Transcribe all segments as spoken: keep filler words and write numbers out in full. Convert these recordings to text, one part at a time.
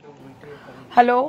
Hello.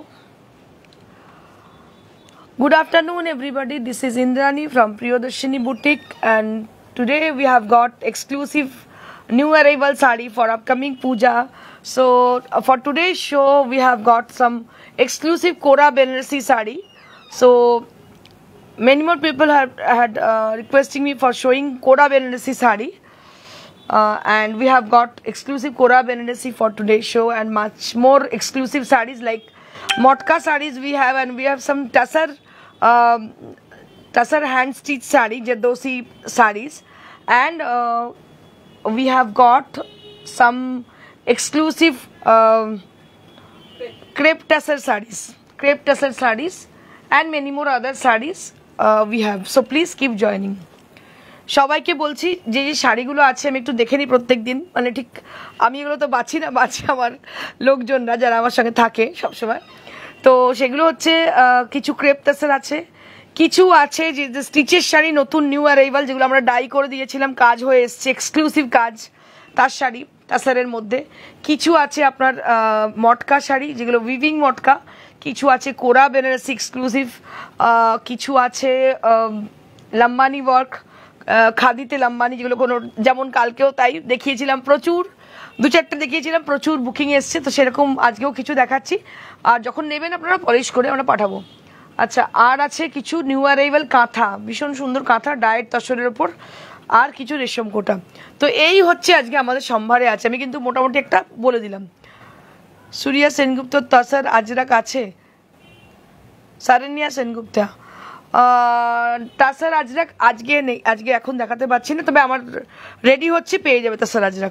Good afternoon, everybody. This is Indrani from Priyadarshini Boutique, and today we have got exclusive new arrival sari for upcoming puja. So uh, for today's show, we have got some exclusive Kora Banarasi sari. So many more people have had uh, requesting me for showing Kora Banarasi sari. Uh, and we have got exclusive Kora Banarasi for today's show, and much more exclusive sarees like Motka sarees we have, and we have some Tassar um, Tassar hand stitch saree, Jardosi sarees, and uh, we have got some exclusive um, crepe Tassar sarees, crepe Tassar sarees, and many more other sarees uh, we have. So please keep joining. সবাইকে বলছি যে যে শাড়িগুলো আছে আমি একটু দেখে নিই প্রত্যেকদিন, মানে ঠিক আমি এগুলো তো বাছি না, বাছি আমার লোকজনরা যারা আমার সঙ্গে থাকে সব সময়। তো সেগুলো হচ্ছে কিছু ক্রেপ তাসার আছে, কিছু আছে যে স্টিচের শাড়ি নতুন নিউ অ্যারাইভাল যেগুলো আমরা ডাই করে দিয়েছিলাম, কাজ হয়ে এসছে, এক্সক্লুসিভ কাজ তার শাড়ি তাসারের মধ্যে। কিছু আছে আপনার মটকা শাড়ি যেগুলো উইভিং মটকা, কিছু আছে কোরা বেনারসি এক্সক্লুসিভ, কিছু আছে লাম্বানি ওয়ার্ক, খাদিতে লাম্বানি যেগুলো কোনো, যেমন কালকেও তাই দেখিয়েছিলাম প্রচুর, দু চারটে দেখিয়েছিলাম, প্রচুর বুকিং এসছে, তো সেরকম আজকেও কিছু দেখাচ্ছি। আর যখন নেবেন আপনারা পলিশ করে আমরা পাঠাবো। আচ্ছা, আর আছে কিছু নিউ অ্যারাইভাল কাঁথা, ভীষণ সুন্দর কাঁথা ডায়েট তসরের ওপর, আর কিছু রেশম কোটা। তো এই হচ্ছে আজকে আমাদের সম্ভারে আছে, আমি কিন্তু মোটামুটি একটা বলে দিলাম। সুরিয়া সেনগুপ্ত তসর আজরাক আছে, সারেনিয়া সেনগুপ্তা তাসার আজরাক আজকে নেই, আজকে এখন দেখাতে পাচ্ছি না, তবে আমার রেডি হচ্ছে, পেয়ে যাবে তাসার আজরাক।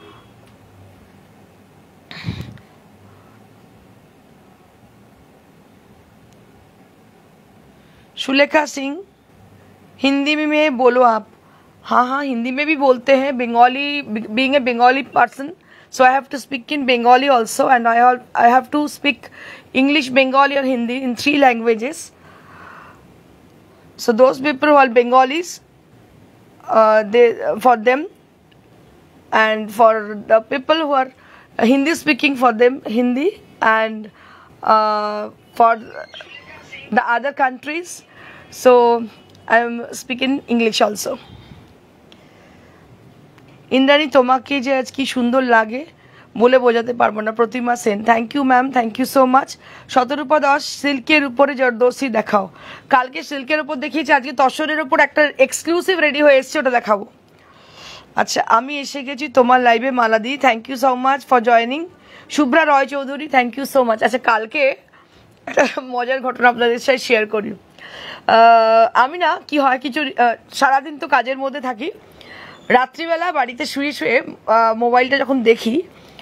सुलेखा सिंह, हिंदी में, में बोलो आप। हाँ हाँ हिंदी में भी बोलते हैं, Bengali, being a Bengali person, so I have to speak in Bengali also, and I have I have to speak English, Bengali or Hindi in three languages. So those people who are Bengalis, uh, they for them, and for the people who are Hindi speaking, for them Hindi, and uh, for the other countries, so I am speaking English also. Indrani তোমাকে যে আজ কি সুন্দর লাগে বলে বোঝাতে পারবো না। Pratima Sen, thank you ma'am, thank you so much. Shatarupa Das, সিল্কের উপরে জরদোসি দেখাও। কালকে সিল্কের উপর দেখিয়েছি, আজকে তসরের উপর একটা এক্সক্লুসিভ রেডি হয়ে এসছে, ওটা দেখাবো। আচ্ছা, আমি এসে গেছি তোমার লাইভে Mala di, thank you so much for joining. Shubhra Roy Chowdhury, thank you so much. আচ্ছা, কালকে একটা মজার ঘটনা আপনাদের সাথে শেয়ার করি। আমি না কি হয়, কিছু সারাদিন তো কাজের মধ্যে থাকি, রাত্রিবেলা বাড়িতে শুয়ে শুয়ে মোবাইলটা যখন দেখি,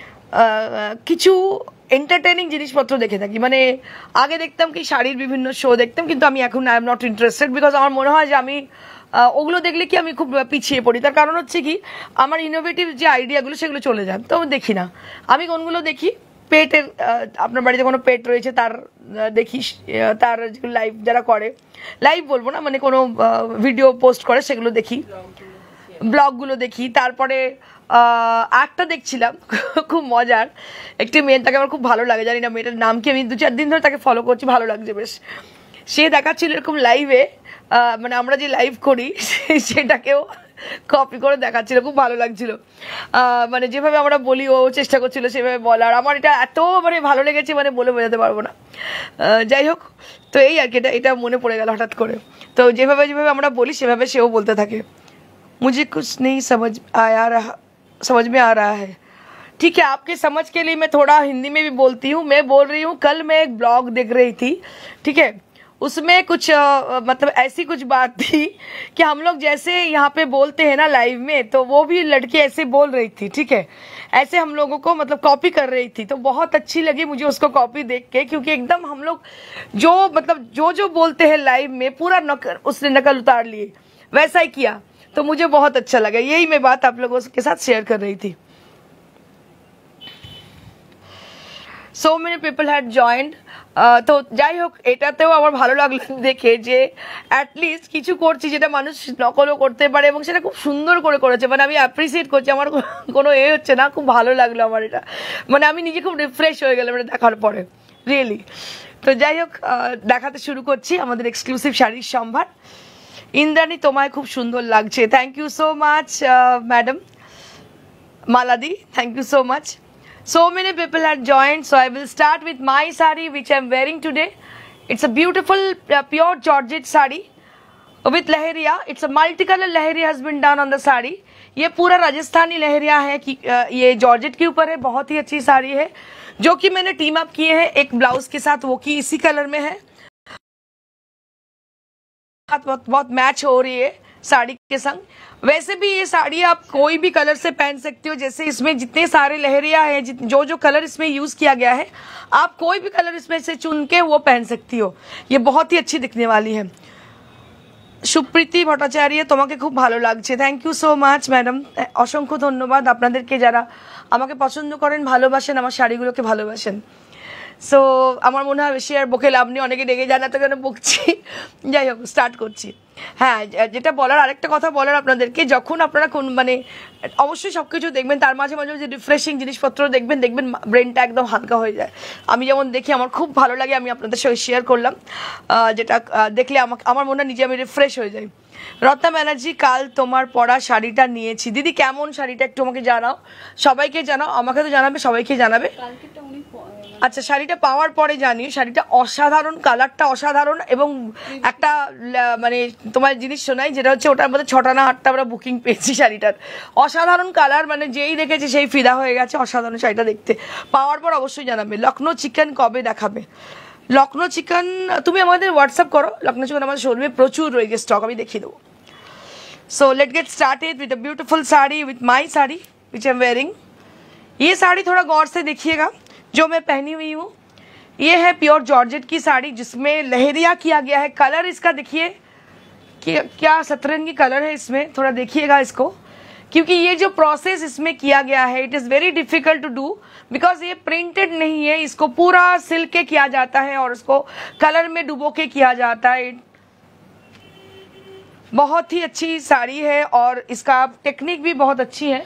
কিছু এন্টারটেনিং জিনিসপত্র দেখে থাকি। মানে আগে দেখতাম কি শাড়ির বিভিন্ন শো দেখতাম, কিন্তু আমি এখন I am not interested, because আমার মনে হয় যে আমি ওগুলো দেখলে কি আমি খুব পিছিয়ে পড়ি। তার কারণ হচ্ছে কি, আমার ইনোভেটিভ যে আইডিয়াগুলো সেগুলো চলে যায়, তো আমি দেখি না। আমি কোনগুলো দেখি, পেটের, আপনার বাড়িতে কোনো পেট রয়েছে তার দেখি, তার লাইভ যারা করে, লাইভ বলবো না, মানে কোনো ভিডিও পোস্ট করে সেগুলো দেখি, ব্লগগুলো দেখি। তারপরে একটা দেখছিলাম খুব মজার, একটি মেয়ে, তাকে আমার খুব ভালো লাগে, জানি না মেয়েটার নাম কি, আমি দু চার দিন ধরে তাকে ফলো করছি, ভালো লাগছে বেশ। সে দেখাচ্ছিল এরকম লাইভে, মানে আমরা যে লাইভ করি সেটাকেও কপি করে দেখাচ্ছিল, খুব ভালো লাগছিল। মানে যেভাবে আমরা বলি ও চেষ্টা করছিল সেভাবে বলার, আমার এটা এত মানে ভালো লেগেছে, মানে বলে বোঝাতে পারবো না। যাই হোক, তো এই আর কি, এটা এটা মনে পড়ে গেল হঠাৎ করে। তো যেভাবে যেভাবে আমরা বলি সেভাবে সেও বলতে থাকে। मुझे कुछ नहीं समझ आया रहा समझ में आ रहा है। ठीक है, आपके समझ के लिए मैं थोड़ा हिंदी में भी बोलती हूँ। मैं बोल रही हूँ, कल मैं एक ब्लॉग देख रही थी, ठीक है, उसमें कुछ आ, मतलब ऐसी कुछ बात थी कि हम लोग जैसे यहाँ पे बोलते हैं ना लाइव में, तो वो भी लड़की ऐसे बोल रही थी, ठीक है, ऐसे हम लोगों को मतलब कॉपी कर रही थी। तो बहुत अच्छी लगी मुझे उसको कॉपी देख के, क्योंकि एकदम हम लोग जो मतलब जो जो बोलते हैं लाइव में पूरा नकल, उसने नकल उतार लिए, वैसा ही किया, तो मुझे बहुत अच्छा लगा। यही मैं बात आप लोगों के साथ शेयर कर रही थी। So many people had joined. তো যাই হোক, এটাতেও আমার ভালো লাগলো দেখে যে অ্যাটলিস্ট কিছু করছি যেটা মানুষ নকলও করতে পারে এবং সেটা খুব সুন্দর করে করেছে। মানে আমি অ্যাপ্রিসিয়েট করছি, আমার কোনো এ হচ্ছে না, খুব ভালো লাগলো আমার এটা। মানে আমি নিজে খুব রিফ্রেশ হয়ে গেলাম এটা দেখার পরে, রিয়েলি। তো যাই হোক, দেখাতে শুরু করছি আমাদের এক্সক্লুসিভ শাড়ির সম্ভার। ইন্দ্রাণী, তোমায় খুব সুন্দর লাগছে, thank you so much madam. Maladi, thank you so much. So many people had joined, so I will start with my sari which I am wearing today. It's a beautiful uh, pure Georgette sari with leheriya. It's a multicolor leheriya has been done on the sari. ये पूरा राजस्थानी लहरिया है कि ये georgette के ऊपर है, बहुत ही अच्छी साड़ी है जो कि मैंने टीम अप किए हैं एक ब्लाउज के साथ, वो की इसी कलर में है, बहुत बहुत मैच हो रही है साड़ी के संग। वैसे भी ये साड़ी आप कोई भी कलर से पहन सकती हो, जैसे इसमें जितने सारे लहरिया है, जो जो कलर इसमें यूज किया गया है, आप कोई भी कलर इसमें से चुन के वो पहन सकती हो। ये बहुत ही अच्छी दिखने वाली है। সুপ্রীতি ভট্টাচার্য, তোমাকে খুব ভালো লাগছে, thank you so much madam. অসংখ্য ধন্যবাদ আপনাদেরকে যারা আমাকে পছন্দ করেন, ভালোবাসেন, আমার শাড়িগুলোকে ভালোবাসেন। সো আমার মনে হয় বেশি আর বকে লাভ নেই, অনেকে ডেকে জানাতে কেন বকছি। যাই হোক, স্টার্ট করছি। হ্যাঁ, যেটা বলার, আরেকটা কথা বলার আপনাদেরকে, যখন আপনারা কোন মানে অবশ্যই সব কিছু দেখবেন, তার মাঝে মাঝে যে রিফ্রেশিং জিনিসপত্র দেখবেন, দেখবেন ব্রেনটা একদম হালকা হয়ে যায়। আমি যেমন দেখি আমার খুব ভালো লাগে, আমি আপনাদের সঙ্গে শেয়ার করলাম, যেটা দেখলে আমাকে আমার মনে হয় নিজে আমি রিফ্রেশ হয়ে যাই। রত্না ব্যানার্জি, কাল তোমার পরা শাড়িটা নিয়েছি। দিদি কেমন শাড়িটা একটু আমাকে জানাও, সবাইকে জানাও, আমাকে তো জানাবে, সবাইকে জানাবে। আচ্ছা, শাড়িটা পাওয়ার পরে জানিও, শাড়িটা অসাধারণ, কালারটা অসাধারণ, এবং একটা মানে তোমার জিনিস শোনাই, যেটা হচ্ছে ওটার মধ্যে ছটা না আটটা আমরা বুকিং পেয়েছি শাড়িটার। অসাধারণ কালার, মানে যেই দেখেছে সেই ফিদা হয়ে গেছে, অসাধারণ শাড়িটা দেখতে। পাওয়ার পর অবশ্যই জানাবে। লখনৌ চিকেন কবে দেখাবে? লখনৌ চিকেন তুমি আমাদের হোয়াটসঅ্যাপ করো, লখনৌ চিকেন আমাদের শোরুমে প্রচুর রয়েছে স্টক, আমি দেখিয়ে দেবো। So let get started with a beautiful sari, with my sari which I am wearing. ये साड़ी थोड़ा गौर से देखिएगा जो मैं पहनी हुई हूँ। ये है प्योर जॉर्जेट की साड़ी जिसमें लहरिया किया गया है। कलर इसका देखिए कि क्या सतरंगी कलर है इसमें, थोड़ा देखिएगा इसको, क्योंकि ये जो प्रोसेस इसमें किया गया है it is very difficult to do, because ये प्रिंटेड नहीं है, इसको पूरा सिल्क के किया जाता है और इसको कलर में डुबो के किया जाता है। बहुत ही अच्छी साड़ी है और इसका टेक्निक भी बहुत अच्छी है।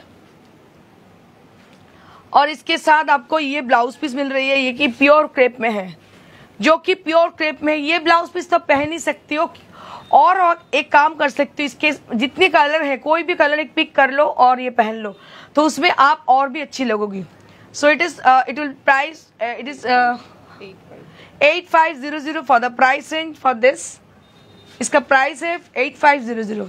और इसके साथ आपको ये ब्लाउज पीस मिल रही है, ये कि प्योर क्रेप में है, जो कि प्योर क्रेप में। ये ब्लाउज पीस तो पहन ही सकती हो, और, और एक काम कर सकती हो, इसके जितने कलर है कोई भी कलर एक पिक कर लो और ये पहन लो, तो उसमें आप और भी अच्छी लगोगी। So it is it will price it is at five zero zero for the price range for this. इसका प्राइस है at five zero zero.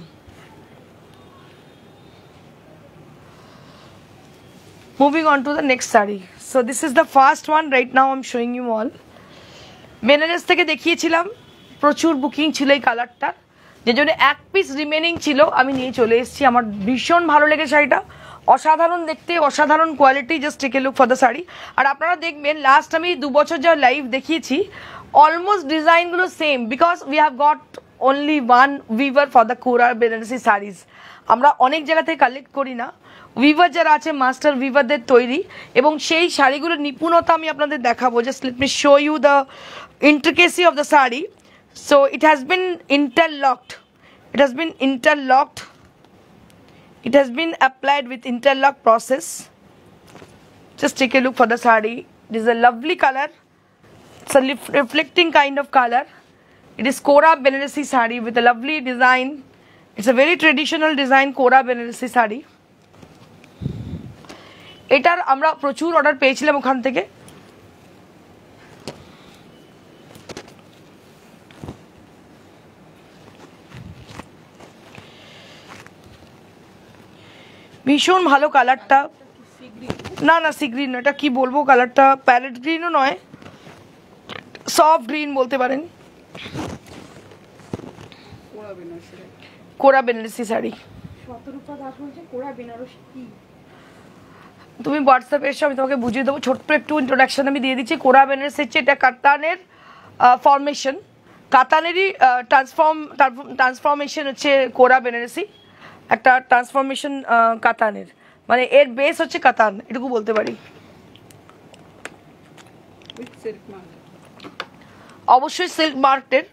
Moving on to the next saree. So this is the first one right now I'm showing you all. Benaras থেকে দেখিয়েছিলাম, প্রচুর booking ছিল এই কালারটার, যে জন্য এক পিস রিমেনিং ছিল, আমি নিয়ে চলে এসেছি। আমার ভীষণ ভালো লেগে শাড়িটা, অসাধারণ দেখতে, অসাধারণ quality. Just take a look for the sari. আর আপনারা দেখবেন লাস্ট আমি দু বছর যা লাইভ দেখিয়েছি, অলমোস্ট ডিজাইনগুলো same, because we have got only one weaver for the Kora Benarasi saris. আমরা অনেক জায়গা থেকে কালেক্ট করি না, উইভার যারা আছে মাস্টার উইভারদের তৈরি, এবং সেই শাড়িগুলোর নিপুণতা আমি আপনাদের দেখাবো। Just let me show you the intricacy of the sari. So it has been interlocked, it has been interlocked, it has been applied with interlock process. Just take a look for the sari. It is a lovely colour, it's a reflecting kind of colour. It is Kora Benarasi sari with a lovely design. It's a very traditional design, Kora Benarasi sari. এটার আমরা প্রচুর order পেয়েছিলাম ওখান থেকে। ভীষণ ভালো কালারটা। না না সি গ্রিন, এটা কি বলবো, কালারটা প্যারেট গ্রিনও নয়, সফট গ্রিন বলতে পারেন। কোরা বেনারসি শাড়ি। তুমি হোয়াটসঅ্যাপে এসে আমি তোমাকে বুঝিয়ে দেবো, ছোট্ট একটু ইন্ট্রোডাকশন আমি দিয়ে দিচ্ছি। কোরা বেনারসি হচ্ছে এটা কাতানের ফরমেশন, কাতানেরই ট্রান্সফর্ম ট্রান্সফরমেশন হচ্ছে কোরা বেনারসি, একটা ট্রান্সফরমেশন কাতানের, মানে এর বেস হচ্ছে কাতান, এটুকু বলতে পারি। অবশ্যই সিল্ক মার্কের,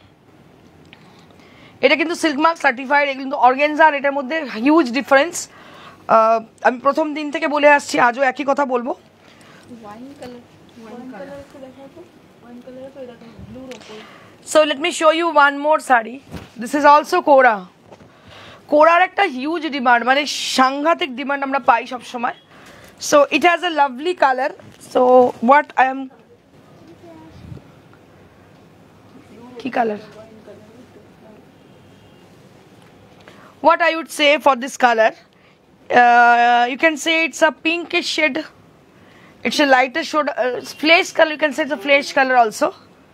এটা কিন্তু সিল্ক মার্ক সার্টিফাইড, এটা কিন্তু অর্গানজা, আর এটার মধ্যে হিউজ ডিফারেন্স। আমি প্রথম দিন থেকে বলে আসছি, আজও একই কথা বলবো। So let me show you one more sari. This is also Kora. কোরার একটা হিউজ ডিমান্ড, মানে সাংঘাতিক ডিমান্ড আমরা পাই সব সময়। So it has a lovely colour. So what I am, কি colour, what I would say for this color, uh, you can say it's a pinkish shade, it's a lighter shade, uh, flesh color, you can say it's a flesh color also,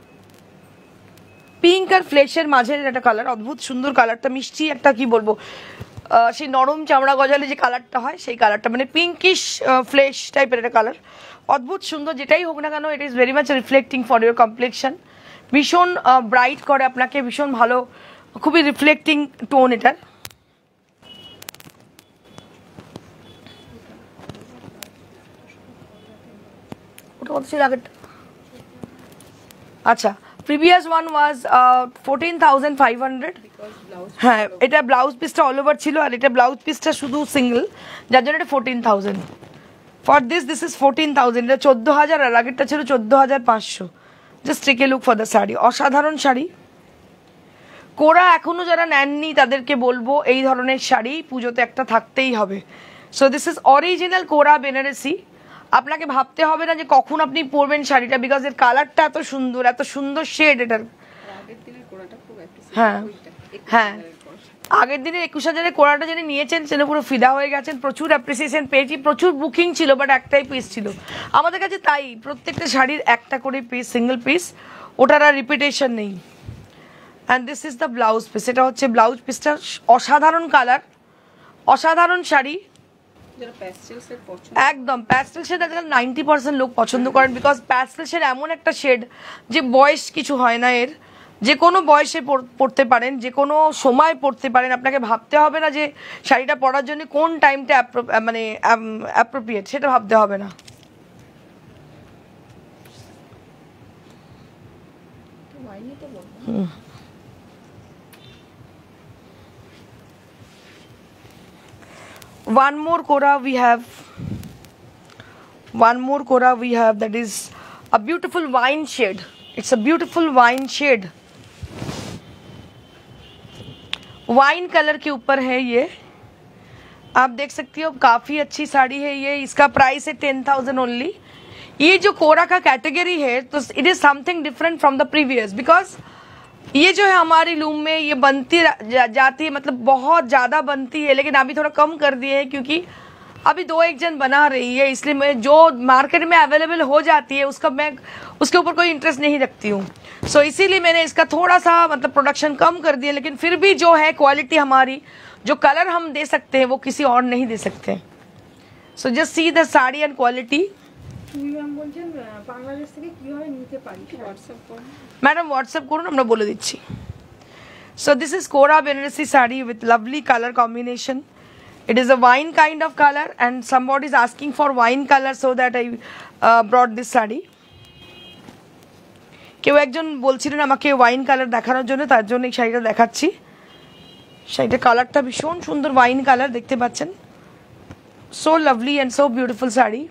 pink আর ফ্লেশের মাঝের একটা colour, অদ্ভুত সুন্দর কালারটা, মিষ্টি একটা, কি বলবো, সেই নরম চামড়া গজালে যে কালারটা হয় সেই কালারটা, মানে পিঙ্কিশ ফ্লেশ টাইপের একটা কালার, অদ্ভুত সুন্দর। যেটাই হোক না কেন, it is very much reflecting for your complexion, ভীষণ ব্রাইট করে আপনাকে, ভীষণ ভালো, খুবই রিফ্লেক্টিং টোন এটার। ওটা কত ছিল আগেরটা? আচ্ছা, previous one was fourteen thousand five hundred. হ্যাঁ, এটা ব্লাউজ পিসটা অল ওভার ছিল, আর এটা ব্লাউজ পিসটা শুধু সিঙ্গেল, যার জন্য এটা fourteen thousand. For this this is fourteen thousand, এটা চোদ্দ হাজার, আর আগেরটা ছিল চোদ্দ হাজার পাঁচশো। Just take a look for the sari, অসাধারণ শাড়ি। কোরা এখনো যারা নেননি তাদেরকে বলবো এই ধরনের শাড়ি পুজোতে একটা থাকতেই হবে। সো দিস ইজ অরিজিনাল কোরা বেনারসি। আপনাকে ভাবতে হবে না যে কখন আপনি পরবেন শাড়িটা, বিকজ এর কালারটা এত সুন্দর, এত সুন্দর শেড এটার। হ্যাঁ হ্যাঁ, আগের দিনের একুশ হাজারের কোরাটা যিনি নিয়েছেন সেটা পুরো ফিদা হয়ে গেছেন, প্রচুর অ্যাপ্রিসিয়েশন পেয়েছি, প্রচুর বুকিং ছিল, বাট একটাই পিস ছিল আমাদের কাছে, তাই প্রত্যেকটা শাড়ির একটা করে পিস, সিঙ্গেল পিস, ওটার আর রিপিটেশন নেই। And this is the blouse piece, এটা হচ্ছে ব্লাউজ পিসটা, অসাধারণ কালার, অসাধারণ শাড়ি, একদম প্যাস্টেল শেড। আজকাল নাইনটি পার্সেন্ট লোক পছন্দ করেন, বিকজ প্যাস্টেল শেড এমন একটা শেড যে বয়স কিছু হয় না এর, যে কোনো বয়সে পড়তে পারেন, যে কোনো সময় পড়তে পারেন, আপনাকে ভাবতে হবে না যে শাড়িটা পরার জন্য কোন টাইমটা মানে অ্যাপ্রোপ্রিয়েট, সেটা ভাবতে হবে না। Hmm, one more Kora we have, one more Kora we have, that is a beautiful wine shade. It's a beautiful wine shade, wine colour के ऊपर है ये, आप देख सकती हो, काफी अच्छी साड़ी है ये। इसका प्राइस है टेन थाउजेंड ओनली। ये जो कोरा का कैटेगरी है तो it is something different from the previous, because ये जो है हमारी लूम में ये बनती जा, जाती है, मतलब बहुत ज्यादा बनती है, लेकिन अभी थोड़ा कम कर दिए है क्योंकि अभी दो एक जन बना रही है, इसलिए मैं जो मार्केट में अवेलेबल हो जाती है उसका मैं उसके ऊपर कोई इंटरेस्ट नहीं रखती हूँ। सो so, इसीलिए मैंने इसका थोड़ा सा मतलब प्रोडक्शन कम कर दिया, लेकिन फिर भी जो है क्वालिटी हमारी, जो कलर हम दे सकते हैं वो किसी और नहीं दे सकते। So just see the sari and quality. Madam WhatsApp করুন, আমরা বলে দিচ্ছি। So this is Kora Benarasi saree with lovely color combination. It is a wine kind of color and somebody is asking for wine color, so that I uh, brought this saree. কেউ একজন বলছিলেন আমাকে wine colour দেখানোর জন্য, তার জন্য এই শাড়িটা দেখাচ্ছি। শাড়িটা কালারটা ভীষণ সুন্দর, ওয়াইন কালার দেখতে পাচ্ছেন, so lovely and so beautiful sari.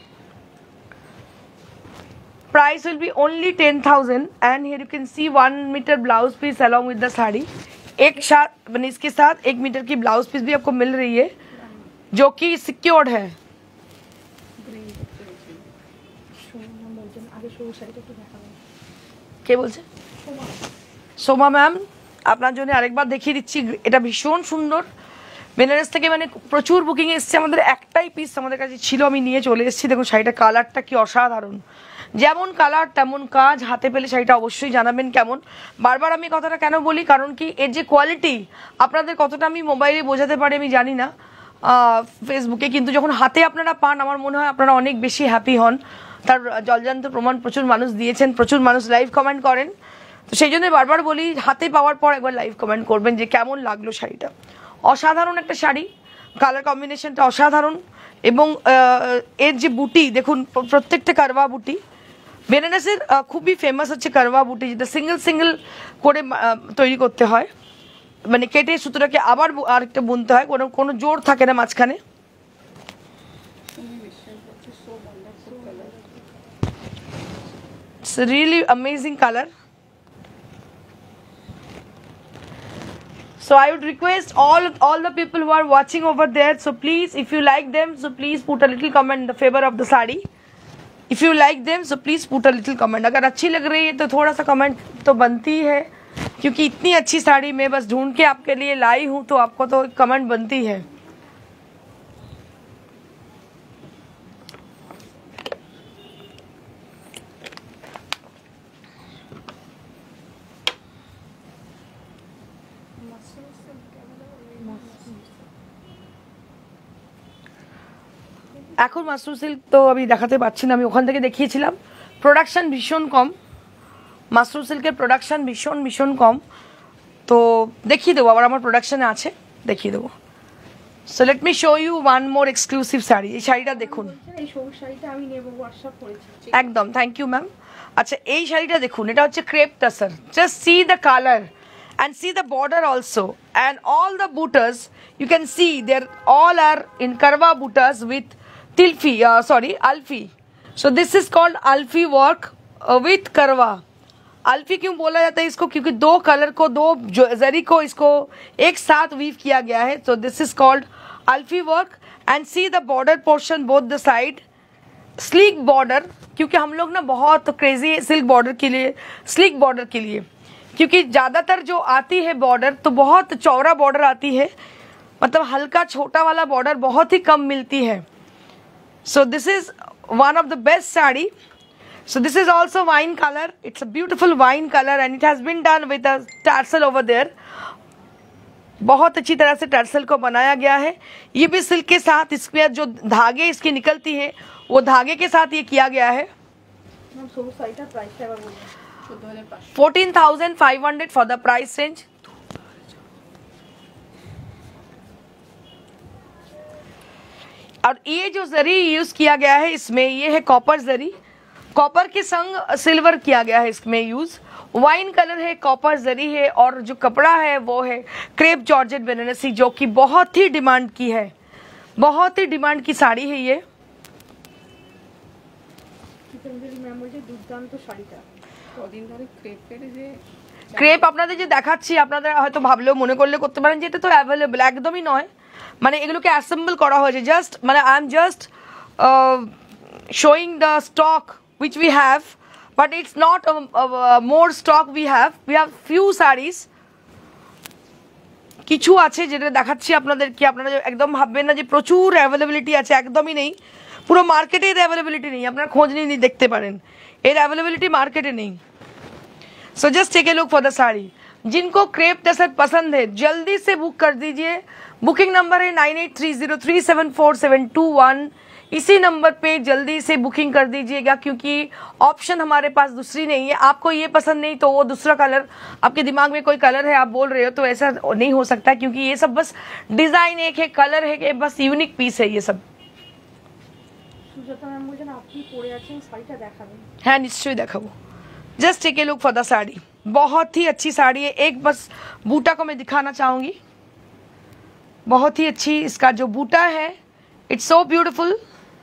Price will be only ten thousand and here you can see one metre blouse piece along with the sari. एक साथ मैंने इसके साथ एक मीटर की ब्लाउज पीस भी आपको मिल रही है, जो कि सिक्योर्ड है। কে বলছে? সোমা ম্যাম, আপনার জন্য আরেকবার দেখিয়ে দিচ্ছি, এটা ভীষণ সুন্দর। বেনারস থেকে মানে প্রচুর বুকিং এসছে, আমাদের একটাই পিস আমাদের কাছে ছিল, আমি নিয়ে চলে এসেছি। দেখুন শাড়িটা কালারটা কি অসাধারণ, যেমন কালার তেমন কাজ। হাতে পেলে শাড়িটা অবশ্যই জানাবেন কেমন। বারবার আমি কথাটা কেন বলি, কারণ কি এর যে কোয়ালিটি আপনাদের কতটা আমি মোবাইলে বোঝাতে পারি আমি জানি না, ফেসবুকে, কিন্তু যখন হাতে আপনারা পান আমার মনে হয় আপনারা অনেক বেশি হ্যাপি হন। তার জলজান্ত প্রমাণ প্রচুর মানুষ দিয়েছেন, প্রচুর মানুষ লাইভ কমেন্ট করেন। তো সেই জন্য বারবার বলি, হাতে পাওয়ার পর একবার লাইভ কমেন্ট করবেন যে কেমন লাগলো শাড়িটা। অসাধারণ একটা শাড়ি, কালার কম্বিনেশনটা অসাধারণ, এবং এর যে বুটি দেখুন, প্রত্যেকটা কারবা বুটি, বেনারসের খুবই ফেমাস হচ্ছে করবা বুটি, যেটা সিঙ্গেল সিঙ্গেল করে তৈরি করতে হয়, মানে কেটে সুতোটাকে আবার আরেকটা বুনতে হয়, কোনো কোনো জোর থাকে না মাঝখানে। It's a really amazing color. So I would request all all the people who are watching over there, so please, if you like them, so please put a little comment in the favor of the sari. If you like them, so please put a little comment. अगर अच्छी लग रही है तो थोड़ा सा comment तो बनती है, क्योंकि इतनी अच्छी साड़ी मैं बस ढूंढ के आपके लिए लाई हूँ, तो आपको तो कमेंट बनती है। এখন মাশরুম সিল্ক তো আমি দেখাতে পাচ্ছি না, আমি ওখান থেকে দেখিয়েছিলাম। প্রোডাকশন ভীষণ কম, মাশরুম সিল্কের প্রোডাকশন ভীষণ ভীষণ কম, তো দেখিয়ে দেবো, আবার আমার প্রোডাকশনে আছে, দেখিয়ে দেবো। So let me show you one more exclusive sari. এই শাড়িটা দেখুন, একদম, থ্যাংক ইউ ম্যাম। আচ্ছা, এই শাড়িটা দেখুন, এটা হচ্ছে crepe tussar. Just see the colour and see the border also, and all the buttas you can see they're all are in karwa buttas with tilfi, uh, sorry alfi. So this is called alfi work uh, with karwa. अल्फी क्यों बोला जाता है इसको, क्योंकि दो colour को, दो जरी को इसको एक साथ वीव किया गया है। So this is called अल्फी वर्क, and see the border portion both the side, sleek border, क्योंकि हम लोग ना बहुत क्रेजी है सिल्क बॉर्डर के लिए, स्लीक बॉर्डर के लिए, क्योंकि ज्यादातर जो आती है बॉर्डर तो बहुत चौड़ा बॉर्डर आती है, मतलब हल्का छोटा वाला बॉर्डर बहुत ही कम मिलती है। So this is one of the best sari. So this is also wine colour, it's a beautiful wine colour and it has been done with a tassel over there. बहुत अच्छी तरह से टर्सल को बनाया गया है। ये भी सिल्क के साथ, इसमें जो धागे इसकी निकलती है वो धागे के साथ ये किया गया है। Fourteen thousand five hundred for the price range. और ये जो जरी यूज किया गया है इसमें, ये है कॉपर जरी, कॉपर के संग सिल्वर किया गया है इसमें यूज। वाइन कलर है, कॉपर जरी है, और जो कपड़ा है वो है क्रेप जॉर्जेट बेनारसी, जो कि बहुत ही डिमांड की है, बहुत ही डिमांड की साड़ी है ये। ক্রেপ আপনাদের যে দেখাচ্ছি, আপনাদের হয়তো ভাবলেও মনে করলে করতে পারেন যে এটা তো অ্যাভেলেবল, একদমই নয়। মানে এগুলোকে অ্যাসেম্বল করা হয়েছে, জাস্ট মানে I am just showing the stock which we have, but it's not a, a, a more stock we have. We have few sarees, কিছু আছে যেটা দেখাচ্ছি আপনাদের, কি আপনারা একদম ভাববেন না যে প্রচুর অ্যাভেলেবিলিটি আছে, একদমই নেই। পুরো মার্কেটে এর অ্যাভেলেবিলিটি নেই, আপনারা খোঁজ নিয়ে দেখতে পারেন, এর অ্যাভেলেবিলিটি মার্কেটে নেই। So just take a look for the sari. जिनको क्रेप टसर पसंद है जल्दी से बुक कर दीजिए। बुकिंग नंबर है nine eight three zero three seven four seven two one. इसी नंबर पे जल्दी से बुकिंग कर दीजिएगा, क्योंकि ऑप्शन हमारे पास दूसरी नहीं है। आपको ये पसंद नहीं तो वो दूसरा कलर, आपके दिमाग में कोई कलर है आप बोल रहे हो, तो ऐसा नहीं हो सकता, क्योंकि ये सब बस डिजाइन एक है, कलर है, बस यूनिक पीस है ये सब। हाँ निश्चय देखाबो। Just take a look for the sari, बहुत ही अच्छी साड़ी है। एक बस बूटा को मैं दिखाना चाहूंगी, बहुत ही अच्छी इसका जो बूटा है, it's so beautiful.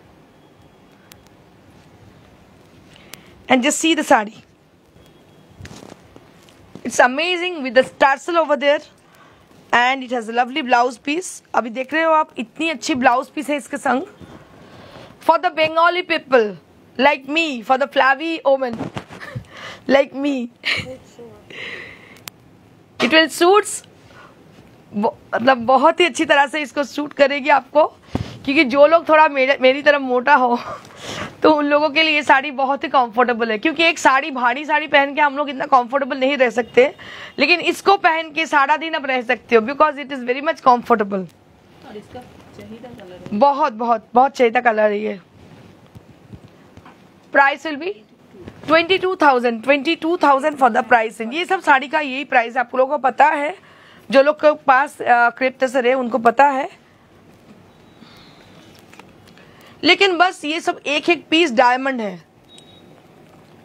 And just see the sari, it's amazing with the tassel over there, and it has a lovely blouse piece. अभी देख रहे हो आप, इतनी अच्छी ब्लाउज पीस है इसके संग। For the Bengali people like me, for the flabby women like me, it will suits, मतलब बहुत ही अच्छी तरह से इसको सूट करेगी आपको, क्योंकि जो लोग थोड़ा मेरे मेरी तरह मोटा हो तो उन लोगों के लिए ये साड़ी बहुत ही कंफर्टेबल है। क्योंकि एक साड़ी, भारी साड़ी पहन के हम लोग इतना कंफर्टेबल नहीं रह सकते, लेकिन इसको पहन के सारा दिन आप रह सकते हो, because it is very much comfortable. और इसका चाहिदा कलर है, बहुत बहुत बहुत चाहिदा कलर है ये। Price will be twenty two thousand twenty two thousand for the price. ये सब साड़ी का यही प्राइस है, आप लोगों को पता है, जो लोग के पास क्रेप टसर है उनको पता है। लेकिन बस ये सब एक एक पीस डायमंड है,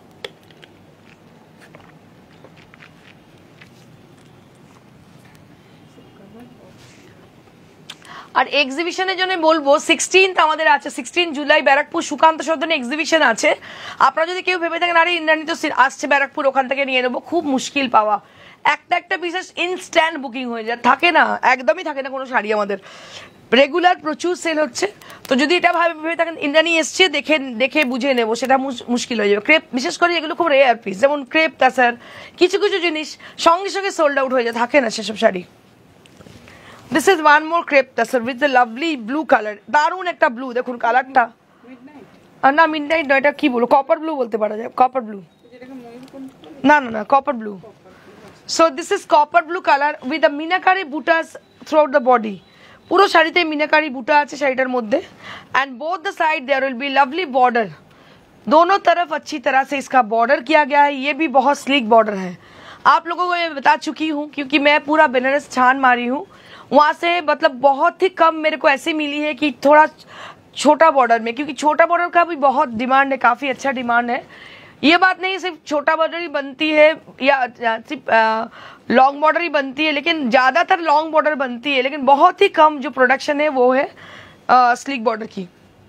আর এক্সিবিশনের জন্য বলবো সিক্সটিন্থ আমাদের আছে, সিক্সটিন জুলাই ব্যারাকপুর সুকান্ত সদনে এক্সিবিশন আছে। আপনারা যদি কেউ ভেবে থাকেন আরে ইন্দ্রাণী তো আসছে ব্যারাকপুর, ওখান থেকে নিয়ে নেবো, খুব মুশকিল পাওয়া। একটা একটা পিসেস ইনস্ট্যান্ট বুকিং হয়ে যায়, থাকে না, একদমই থাকে না কোনো শাড়ি আমাদের, রেগুলার প্রচুর সেল হচ্ছে। তো যদি এটা ভাবে ভেবে থাকেন ইন্দ্রাণী এসছে দেখে দেখে বুঝে নেবো, সেটা মুশকিল হয়ে যাবে। ক্রেপ বিশেষ করে এগুলো খুব রেয়ার পিস, যেমন ক্রেপ তাসার কিছু কিছু জিনিস সঙ্গে সঙ্গে সোল্ড আউট হয়ে যায়, থাকে না সেসব sari. This is one more crepe tassel with the lovely blue color, দারুণ একটা ব্লু, দেখুন কালারটা। না মিডনাইট নয়, এটা কি বলবো, কপার ব্লু বলতে পারা যায়, কপার ব্লু, না না না copper blue. So this is copper blue color with the minakari butas throughout the body, পুরো শাড়িতে মিনাকারি বুটা আছে শাড়িটার মধ্যে, and both the side there will be lovely border, दोनों तरफ अच्छी तरह से इसका बॉर्डर किया गया है। ये भी बहुत स्लीक बॉर्डर है, आप लोगों को मैं बता चुकी हूँ क्योंकि मैं पूरा बनारस छान मारी हूँ, वहाँ से मतलब बहुत ही कम मेरे को ऐसे मिली है कि थोड़ा छोटा बॉर्डर में, क्योंकि छोटा बॉर्डर का भी बहुत डिमांड है, काफ़ी अच्छा डिमांड है। ये बात नहीं सिर्फ छोटा बॉर्डर ही बनती है या सिर्फ लॉन्ग बॉर्डर ही बनती है, लेकिन ज़्यादातर लॉन्ग बॉर्डर बनती है, लेकिन बहुत ही कम जो प्रोडक्शन है वो है स्लीक बॉर्डर की।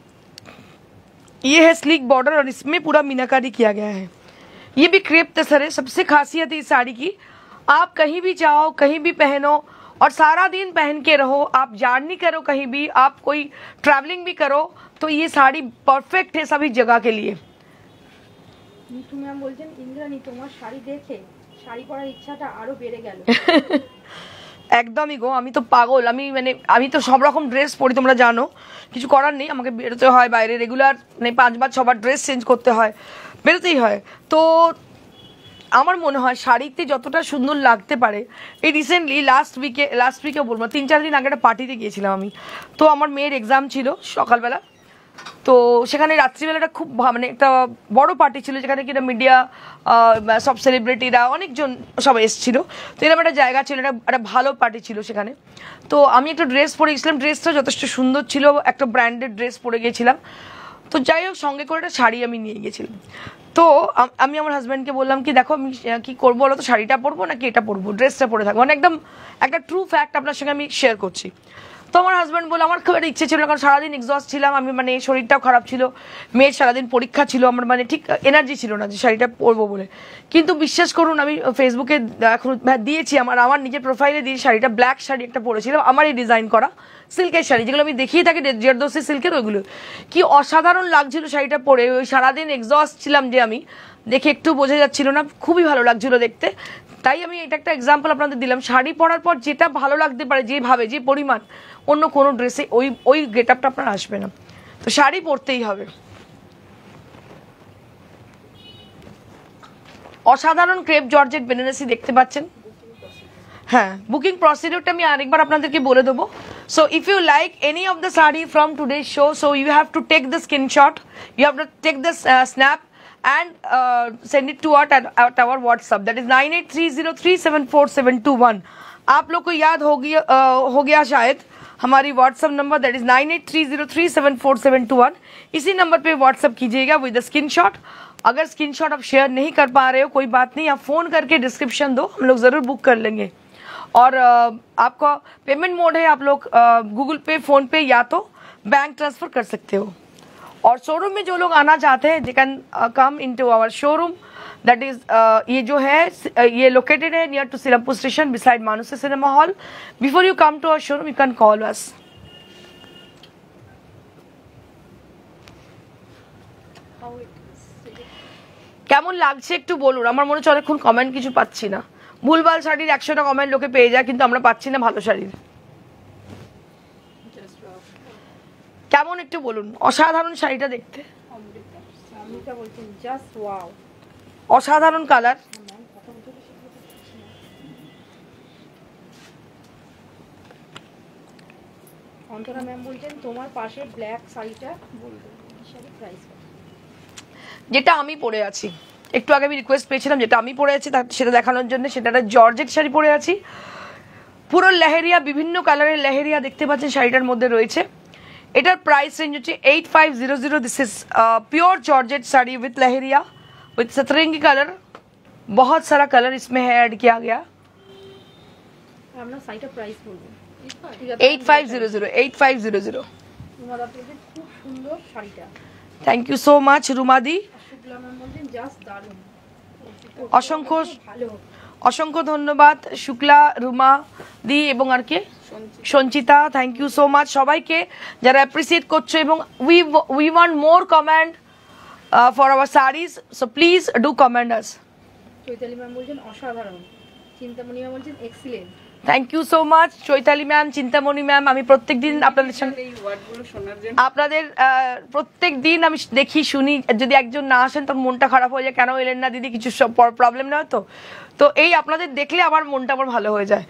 ये है स्लीक बॉर्डर और इसमें पूरा मीनाकारी किया गया है। ये भी क्रेप तसर है, सबसे खासियत है इस साड़ी की, आप कहीं भी जाओ कहीं भी पहनो और सारा दिन पहन के रहो, आप जर्नी करो कहीं भी, आप कोई ट्रैवलिंग भी करो, तो ये साड़ी परफेक्ट है सभी जगह के लिए। মিঠু ম্যাম বলছেন ইন্দ্রাণী তোমার শাড়ি দেখে শাড়ি পরার ইচ্ছাটা আরো বেড়ে গেল। একদমই গো, আমি তো পাগল, আমি মানে আমি তো সব রকম ড্রেস পরি, তোমরা জানো, কিছু করার নেই, আমাকে বেরোতে হয় বাইরে রেগুলার, মানে পাঁচবার ছবার ড্রেস চেঞ্জ করতে হয়, বেরোতেই হয়। তো আমার মনে হয় শাড়িতে যতটা সুন্দর লাগতে পারে, এই রিসেন্টলি লাস্ট উইকে লাস্ট উইকে বলবো তিন চার দিন আগে একটা পার্টিতে গিয়েছিলাম আমি, তো আমার মেয়ের এক্সাম ছিল সকালবেলা, তো সেখানে রাত্রিবেলাটা খুব মানে একটা বড় পার্টি ছিল, যেখানে কিনা মিডিয়া সব সেলিব্রিটিরা অনেকজন সবাই এসেছিল, তো এরকম একটা জায়গা ছিল, একটা একটা ভালো পার্টি ছিল সেখানে। তো আমি একটা ড্রেস পরে গেছিলাম, ড্রেসটা যথেষ্ট সুন্দর ছিল, একটা ব্র্যান্ডেড ড্রেস পরে গিয়েছিলাম। তো যাই হোক সঙ্গে করে একটা শাড়ি আমি নিয়ে গেছিলাম। তো আমি আমার হাজব্যান্ডকে বললাম কি দেখো আমি কি করবো বলো তো, শাড়িটা পরবো নাকি এটা পরবো, ড্রেসটা পরে থাকবো, মানে একদম একটা ট্রু ফ্যাক্ট আপনার সঙ্গে আমি শেয়ার করছি। তো আমার হাজব্যান্ড বলে আমার খুব একটা ইচ্ছে ছিল না, কারণ সারাদিন এক্সস্ট ছিলাম আমি, মানে শরীরটাও খারাপ ছিল, মেয়ের সারাদিন পরীক্ষা ছিল, আমার মানে ঠিক এনার্জি ছিল না যে শাড়িটা পরবো বলে। কিন্তু বিশ্বাস করুন আমি ফেসবুকে এখন দিয়েছি, আমার আমার নিজের প্রোফাইলে দিয়ে শাড়িটা, ব্ল্যাক শাড়ি একটা পরেছিলাম, আমারই ডিজাইন করা সিল্কের শাড়ি, যেগুলো আমি দেখিয়ে থাকি জেরদোসি সিল্কের, ওইগুলো কি অসাধারণ লাগছিল শাড়িটা পরে। ওই সারাদিন এক্সস্ট ছিলাম যে আমি, দেখে একটু বোঝা যাচ্ছিল না, খুবই ভালো লাগছিল দেখতে। তাই আমি এটা একটা এক্সাম্পল আপনাদের দিলাম, শাড়ি পরার পর যেটা ভালো লাগতে পারে যেভাবে যে পরিমাণ, অন্য কোনো ড্রেসে ওই ওই গেট আপটা আপনার আসবে না, তো শাড়ি পরতেই হবে। অসাধারণ ক্রেপ জর্জেট বেনারসি দেখতে পাচ্ছেন। হ্যাঁ, বুকিং প্রসিডিউরটা আমি আরেকবার আপনাদেরকে বলে দেবো। So if you like any of the sari from today show, so you have to take the screenshot, you have to take the snap and uh, send it to us at, at our WhatsApp, that is nine eight three zero three seven four seven two one। आप लोग को याद हो गया uh, हो गया शायद हमारी WhatsApp नंबर, that is nine eight three zero three seven four seven two one. इसी नंबर पे WhatsApp कीजिएगा विद द स्क्रीनशॉट। अगर स्क्रीनशॉट आप शेयर नहीं कर पा रहे हो कोई बात नहीं, आप फ़ोन करके डिस्क्रिप्शन दो, हम लोग ज़रूर बुक कर लेंगे। और uh, आपका पेमेंट मोड है, आप लोग गूगल पे, फ़ोन पे या तो बैंक ट्रांसफ़र कर सकते हो। और शोरूम में जो लोग आना चाहते हैं they can come into our showroom, that is ये जो है uh, ये लोकेटेड है near to Seelampur station beside Manushi cinema hall. Before you come to our showroom you can call us. কেমন লাগছে একটু বলুন, আমার মনে হচ্ছে অনেকক্ষণ কমেন্ট কিছু পাচ্ছি না। ভুলভাল শাড়ির একশোটা কমেন্ট লোকে পেয়ে যায়, কিন্তু আমরা পাচ্ছি না ভালো শাড়ির। কেমন একটু বলুন, অসাধারণ শাড়িটা দেখতে, অসাধারণ কালার। অন্তরা ম্যাম বলছেন তোমার পাশে ব্ল্যাক শাড়িটা বলবেন, শাড়ি প্রাইস যেটা আমি পরে আছি, একটু আগে আমি রিকোয়েস্ট পেয়েছিলাম যেটা আমি পরে আছি সেটা দেখানোর জন্য, সেটা একটা জর্জেট শাড়ি পরে আছি, পুরো লেহেরিয়া, বিভিন্ন কালারের লেহেরিয়া দেখতে পাচ্ছেন শাড়িটার মধ্যে রয়েছে। এটার প্রাইস রেঞ্জ হচ্ছে eight five zero zero. This is pure georgette sari with leheriya with सतरंगी कलर, बहुत सारा कलर इसमें है ऐड किया गया। আমরা সাইটা প্রাইস বলবো, eight five zero zero eight five zero zero. Ruma da বলছেন খুব সুন্দর শাড়িটা। থ্যাংক ইউ সো মাচ রুমাদি। শুক্লা ম্যাম বলছেন জাস্ট দারুণ। অসংখ্য ভালো অসংখ্য ধন্যবাদ শুক্লা, রুমা দি এবং আর কে Sanchita. Thank you so much সবাইকে যারা অ্যাপ্রিসিয়েট করছো, এবং we we want more comment for our saris, so please do comment us. Chaitali ma'am বলছেন অসাধারণ। চিন্তামণি ম্যাম বলছেন excellent. Thank you so much Chaitali ma'am, Chintamani ma'am. আমি প্রত্যেক দিন আপনাদের সঙ্গে আপনাদের প্রত্যেক দিন আমি দেখি শুনি, যদি একজন না আসেন তখন মনটা খারাপ হয়ে যায়, কেন এলেন না দিদি, কিছু প্রবলেম নয় তো। তো এই আপনাদের দেখলে আমার মনটা আমার ভালো হয়ে যায়।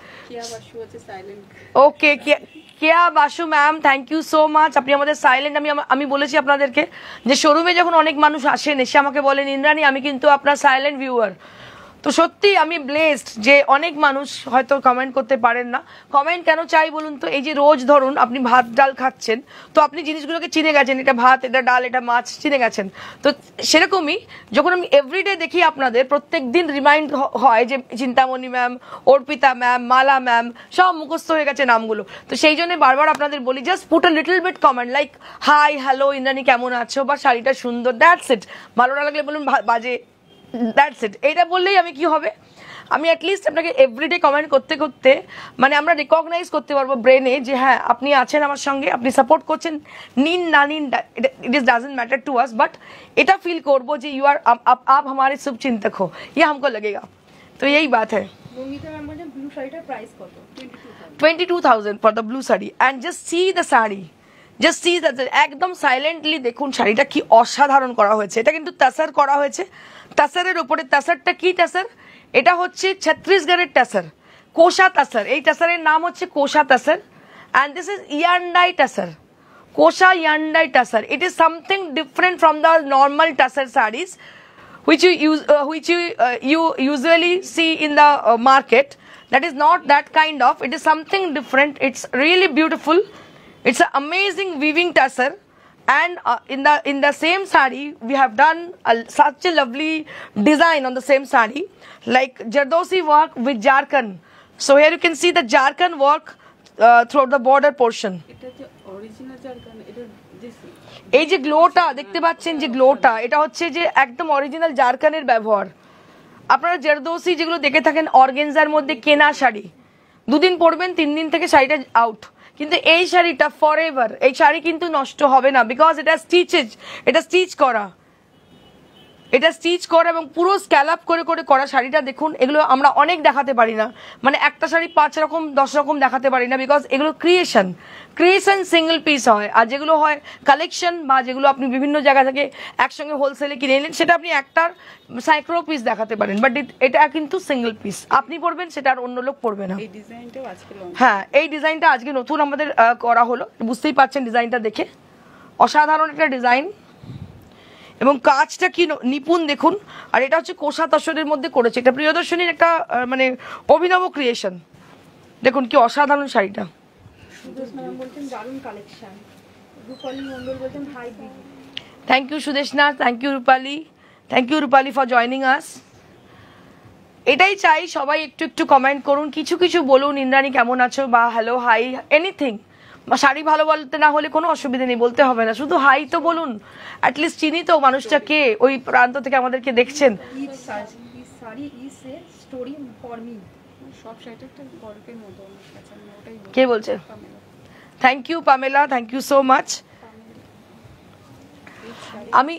Okay Keya Basu ma'am, thank you so much. আপনি আমাদের সাইলেন্ট। আমি আমি বলেছি আপনাদেরকে যে শোরুমে যখন অনেক মানুষ আসেন, এসে আমাকে বলেন ইন্দ্রাণী আমি কিন্তু আপনার সাইলেন্ট ভিউয়ার। তো সত্যি আমি ব্লেসড যে অনেক মানুষ হয়তো কমেন্ট করতে পারেন না। কমেন্ট কেন চাই বলুন তো, এই যে রোজ ধরুন আপনি ভাত ডাল খাচ্ছেন, তো আপনি জিনিসগুলোকে চিনে গেছেন, এটা ভাত, এটা ডাল, এটা মাছ চিনে গেছেন। তো সেরকমই যখন আমি এভরিডে দেখি আপনাদের প্রত্যেক দিন রিমাইন্ড হয় যে Chintamani ma'am, Arpita ma'am, Mala ma'am সব মুখস্থ হয়ে গেছে নামগুলো। তো সেই জন্য বারবার আপনাদের বলি just put a little bit comment like hi, hello Indrani কেমন আছো, বা শাড়িটা সুন্দর, দ্যাটস ইট। ভালো না লাগলে বলুন বাজে, দ্যাটস ইট। এইটা বললেই আমি কি হবে, আমি অ্যাটলিস্ট আপনাকে এভরিডে কমেন্ট করতে করতে মানে আমরা রিকগনাইজ করতে পারবো ব্রেনে যে হ্যাঁ আপনি আছেন আমার সঙ্গে, আপনি সাপোর্ট করছেন, নিন না নিন it is doesn't matter to us, but এটা ফিল করবো যে ইউ আর आप हमारे शुभ चिंतक हो, ये हमको लगेगा। तो यही बात है। ব্লু শাড়িটার প্রাইস কত? Twenty two thousand for the blue sari. And just see the sari, just see the, একদম সাইলেন্টলি দেখুন শাড়িটা কি অসাধারণ করা হয়েছে। এটা কিন্তু তাসার করা হয়েছে, তাসারের ওপরে। তাসারটা কি তাসার? এটা হচ্ছে ছত্তিশগড়ের তাসার, কোষা তাসার। এই তাসারের নাম হচ্ছে Kosa tussar, and this is ইয়ান্ডাই তাসার, কোষা ইয়ান্ডাই tussar. It is something different from the normal tussar saris which you use uh, which you uh, you usually see in the uh, market. That is not that kind of, it is something different. It's really beautiful. It's an amazing weaving tassar, and uh, in the in the same sari we have done a, such a lovely design on the same sari, like Jardosi work with Jharkhand. So here you can see the Jharkhand work uh, throughout the border portion. এটা যে original জারখান, এটা এই যে গ্লোটা দেখতে পাচ্ছেন, যে গ্লোটা এটা হচ্ছে যে একদম অরিজিনাল জারখানের ব্যবহার। আপনারা জারদোসি যেগুলো দেখে থাকেন অর্গেনজার মধ্যে কেনা শাড়ি, দুদিন পরবেন তিন দিন থেকে শাড়িটা আউট, কিন্তু এই শাড়িটা ফর এভার, এই শাড়ি কিন্তু নষ্ট হবে না, বিকজ এটা স্টিচেজ, এটা স্টিচ করা, এটা স্টিচ করা এবং পুরো স্ক্যালাপ করে করে করা। শাড়িটা দেখুন, এগুলো আমরা অনেক দেখাতে পারি না, মানে একটা শাড়ি পাঁচ রকম দশ রকম দেখাতে পারি না, বিকজ এগুলো ক্রিয়েশন ক্রিয়েশন সিঙ্গেল পিস হয়। আর যেগুলো হয় কালেকশন বা যেগুলো আপনি বিভিন্ন জায়গা থেকে একসঙ্গে হোলসেলে কিনে নিলেন, সেটা আপনি একটার সাইক্রো পিস দেখাতে পারেন, বাট এটা কিন্তু সিঙ্গেল পিস, আপনি পরবেন সেটা আর অন্য লোক পরবে না। হ্যাঁ, এই ডিজাইনটা আজকে নতুন আমাদের করা হলো, বুঝতেই পারছেন ডিজাইনটা দেখে, অসাধারণ একটা ডিজাইন এবং কাজটা কি নিপুণ দেখুন। আর এটা হচ্ছে কোষা তসরের মধ্যে করেছে, এটা প্রিয়দর্শনীর একটা মানে অভিনব ক্রিয়েশন। দেখুন কি অসাধারণ শাড়িটা। Thank you Sudeshna, thank you Rupali, thank you Rupali for joining us. এটাই চাই সবাই একটু একটু কমেন্ট করুন, কিছু কিছু বলুন, ইন্দ্রাণী কেমন আছো, বা হ্যালো হাই এনিথিং। শাড়ি ভালো বলতে না হলে কোনো অসুবিধা নেই, বলতে হবে না, শুধু হাই তো বলুন, অ্যাটলিস্ট চিনি তো মানুষটা কে, ওই প্রান্ত থেকে আমাদেরকে দেখছেন। কে বলছে? Thank you Pamela, thank you so much. আমি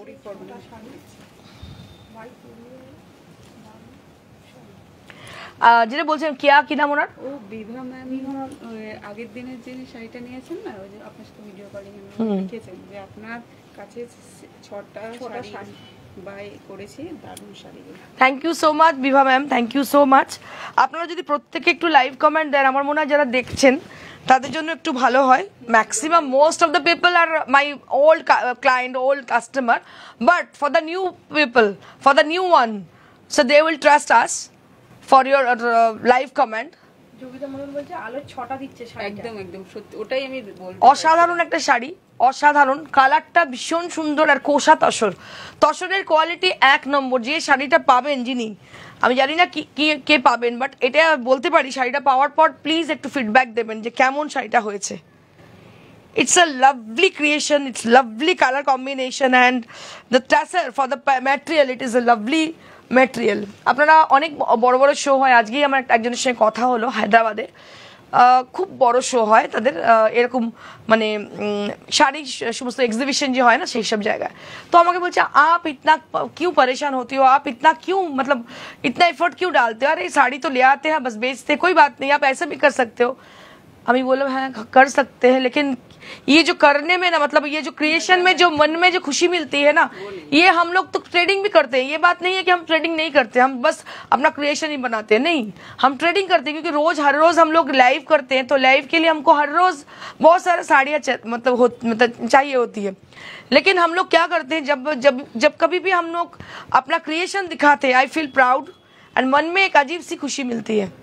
যেটা বলছেন কেয়া কি নাম ওনার? ও বিভা ম্যাম আগের দিনের যে শাড়িটা নিয়েছেন না, ওই যে আপনার সাথে ভিডিও কলিং এ লিখেছেন যে আপনার কাছে ছটা শাড়ি বাই করেছি, দারুণ শাড়ি। Thank you so much Bibha ma'am, thank you so much. আপনারা যদি প্রত্যেকে একটু লাইভ কমেন্ট দেন, আমার মনে হয় যারা দেখছেন তাদের জন্য একটু ভালো হয়। Maximum most of the people are my old client, old customer, but for the new people, for the new one, so they will trust us for your uh, live comment, যোগিতা মডেল বলছে আলোর ছটা দিচ্ছে শাড়িটা। একদম একদম সত্যি, ওটাই আমি বলবো। অসাধারণ একটা শাড়ি, অসাধারণ কালারটা ভীষণ সুন্দর আর কোষা তসর, তসরের কোয়ালিটি এক নম্বর। যে শাড়িটা পাবেন যিনি, আমি জানি না কি কি- কে পাবেন, বাট এটা বলতে পারি শাড়িটা পাওয়ার পর প্লিজ একটু ফিডব্যাক দেবেন যে কেমন শাড়িটা হয়েছে। It's a lovely creation, it's lovely color combination and the tassel for the pa- material, it is a lovely material. আপনারা অনেক বড় বড় শো হয়, আজকেই আমার একটা একজনের সঙ্গে কথা হলো হায়দ্রাবাদে, আহ, খুব বড় শো হয় তাদের, আহ, এরকম মানে উম, শাড়ি সমস্ত এক্সিবিশন যে হয় না সেই সব জায়গায়। তো আমাকে বলছে आप इतना क्यों परेशान होती हो, आप इतना क्यों मतलब इतना एफर्ट क्यों डालते हो, अरे साड़ी तो ले आते हैं बस बेचते, कोई बात नहीं, आप ऐसा भी कर सकते हो। अभी बोलो हाँ कर सकते हैं, लेकिन ये जो करने में ना, मतलब ये जो क्रिएशन में जो मन में जो खुशी मिलती है ना, ये हम लोग तो ट्रेडिंग भी करते हैं। ये बात नहीं है कि हम ट्रेडिंग नहीं करते, हम बस अपना क्रिएशन ही बनाते हैं, नहीं, हम ट्रेडिंग करते हैं, क्योंकि रोज हर रोज हम लोग लाइव करते हैं, तो लाइव के लिए हमको हर रोज बहुत सारा साड़ियाँ मतलब हो, मतलब चाहिए होती है। लेकिन हम लोग क्या करते हैं, जब जब जब कभी भी हम लोग अपना क्रिएशन दिखाते हैं, आई फील प्राउड एंड मन में एक अजीब सी खुशी मिलती है।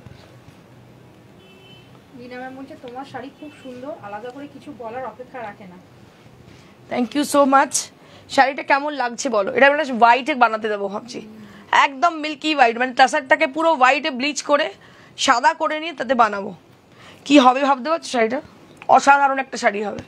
রিনা ম্যাম বলছে তোমার শাড়ি খুব সুন্দর, আলাদা করে কিছু বলার অপেক্ষা রাখে না। Thank you so much. শাড়িটা কেমন লাগছে বলো? এটা আমরা হোয়াইটে বানাতে দেবো ভাবছি, একদম মিল্কি হোয়াইট, মানে টাসারটাকে পুরো হোয়াইটে ব্লিচ করে সাদা করে নিয়ে তাতে বানাবো। কি হবে ভাবতে পারছো? শাড়িটা অসাধারণ একটা শাড়ি হবে।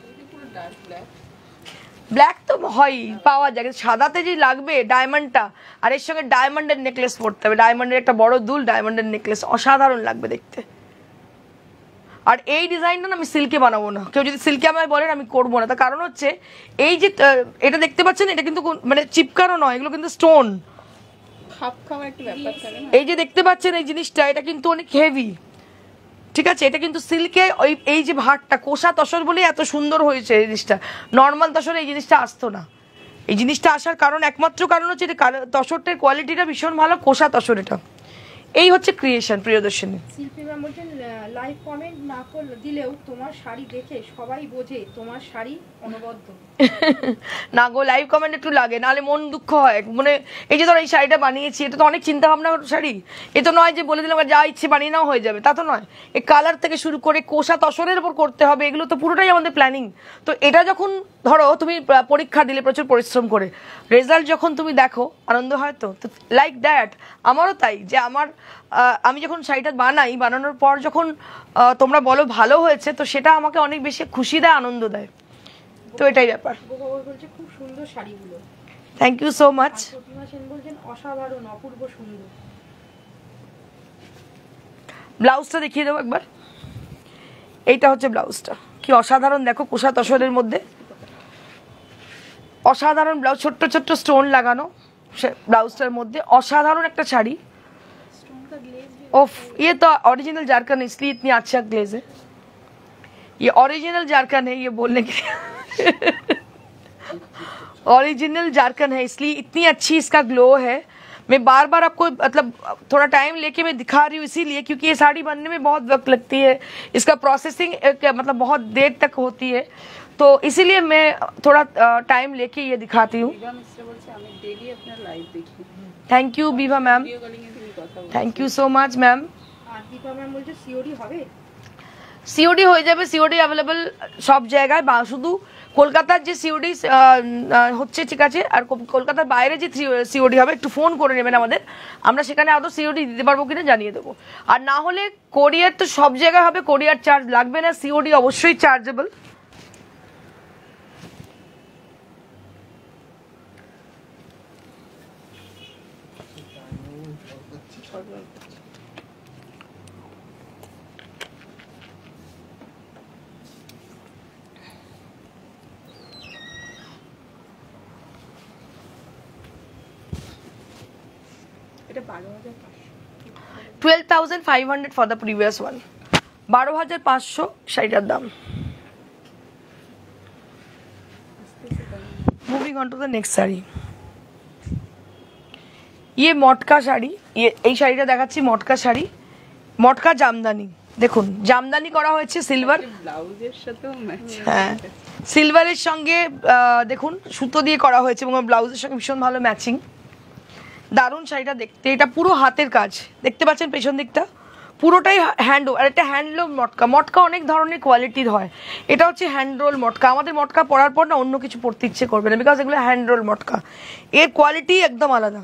ব্ল্যাক তো হয় পাওয়া যায়, কিন্তু সাদাতে যে লাগবে ডায়মন্ডটা, আর এর সঙ্গে ডায়মন্ডের নেকলেস পরতে হবে, ডায়মন্ডের একটা বড় দুল, ডায়মন্ডের নেকলেস, অসাধারণ লাগবে দেখতে। আর এই ডিজাইনটা না আমি সিল্কে বানাবো না, কেউ যদি সিল্কে আমায় বলেন আমি করবো না। তার কারণ হচ্ছে এই যে আহ, এটা দেখতে পাচ্ছেন, এটা কিন্তু কোন- মানে চিপকানো নয়, এগুলো কিন্তু স্টোন। খাপ খাওয়ার একটা ব্যাপার থাকে না। এই যে দেখতে পাচ্ছেন এই জিনিসটা, এটা কিন্তু অনেক হেভি, ঠিক আছে? এটা কিন্তু সিল্কে ওই এই যে ভাতটা কোষা তসর বলে এত সুন্দর হয়েছে এই জিনিসটা, নর্মাল তসরে এই জিনিসটা আসতো না। এই জিনিসটা আসার কারণ, একমাত্র কারণ হচ্ছে এটা কাল- তসরটার কোয়ালিটিটা ভীষণ ভালো, কোষা তসর এটা। এই হচ্ছে ক্রিয়েশন প্রিয়দর্শিনী। শিল্পী ম্যাম বলছেন লাইভ কমেন্ট না করলে দিলেও তোমার শাড়ি দেখে সবাই বোঝে তোমার শাড়ি অনবদ্য। না গো, লাইভ কমেন্ট একটু লাগে, নাহলে মন দুঃখ হয়। মানে এই যে ধর এই শাড়িটা বানিয়েছি, এটা তো অনেক চিন্তা ভাবনা শাড়ি, এ তো নয় যে বলে দিলাম যা ইচ্ছে বানিয়ে নাও হয়ে যাবে, তা তো নয়। এই কালার থেকে শুরু করে কোষা তসরের উপর করতে হবে, এগুলো তো পুরোটাই আমাদের প্ল্যানিং। তো এটা যখন ধরো তুমি আহ, পরীক্ষা দিলে প্রচুর পরিশ্রম করে, রেজাল্ট যখন তুমি দেখো আনন্দ হয় তো, লাইক দ্যাট আমারও তাই, যে আমার আহ, আমি যখন শাড়িটা বানাই, বানানোর পর যখন আহ, তোমরা বলো ভালো হয়েছে, তো সেটা আমাকে অনেক বেশি খুশি দেয়, আনন্দ দেয়। তো এটাই ব্যাপার। গোপা বলছে খুব সুন্দর শাড়িগুলো। Thank you so much. আর প্রতিমা সেন বলছেন অসাধারণ, অপূর্ব সুন্দর। ব্লাউজটা দেখিয়ে দেবো একবার। এইটা হচ্ছে ব্লাউজটা, কি অসাধারণ দেখো, কোষা তসরের মধ্যে অসাধারণ ব্লাউজ, ছোট্ট ছোট্ট স্টোন লাগানো ব্লাউজটার মধ্যে, অসাধারণ একটা শাড়ি। ओफ, ये तो ओरिजिनल जारकन है, इसलिए इतनी अच्छा ग्लेज है। ये ओरिजिनल जारकन है, ये बोलने के लिए ओरिजिनल जारकन है, इसलिए इतनी अच्छी इसका ग्लो है। मैं बार बार आपको मतलब थोड़ा टाइम लेके मैं दिखा रही हूँ, इसीलिए क्योंकि ये साड़ी बनने में बहुत वक्त लगती है, इसका प्रोसेसिंग मतलब बहुत देर तक होती है, तो इसीलिए मैं थोड़ा टाइम लेके ये दिखाती हूँ। Thank you Biva ma'am, thank you so much ma'am. আর দীপা ম্যাম বলছে সিওডি হবে? সিওডি হয়ে যাবে, সিওডি অ্যাভেলেবেল সব জায়গায়, বা শুধু কলকাতার যে সিওডি হচ্ছে ঠিক আছে, আর কলকাতার বাইরে যে সিওডি হবে একটু ফোন করে নেবেন আমাদের, আমরা সেখানে আদৌ সিওডি দিতে পারবো কিনা জানিয়ে দেবো। আর না হলে কোরিয়ার তো সব জায়গায় হবে, কোরিয়ার চার্জ লাগবে না, সিওডি অবশ্যই chargeable. Twelve thousand five hundred for the previous one, বারো হাজার পাঁচশো শাড়িটার দাম। Moving on to the next sari, ইয়ে মটকা শাড়ি, ইয়ে এই শাড়িটা দেখাচ্ছি, মটকা শাড়ি, মটকা জামদানি। দেখুন জামদানি করা হয়েছে সিলভার, ব্লাউজের সাথে হ্যাঁ সিলভারের সঙ্গে আহ, দেখুন সুতো দিয়ে করা হয়েছে, এবং ব্লাউজের সঙ্গে ভীষণ ভালো ম্যাচিং। দারুণ শাড়িটা দেখতে, এটা পুরো হাতের কাজ, দেখতে পাচ্ছেন পেছন দিকটা পুরোটাই হ্যান্ড, আর একটা হ্যান্ডলুম মটকা। মটকা অনেক ধরনের কোয়ালিটির হয়, এটা হচ্ছে হ্যান্ড রোল মটকা। আমাদের মটকা পরার পর না অন্য কিছু পরতে ইচ্ছে করবে না, বিকজ এগুলো হ্যান্ড রোল মটকা, এর কোয়ালিটি একদম আলাদা।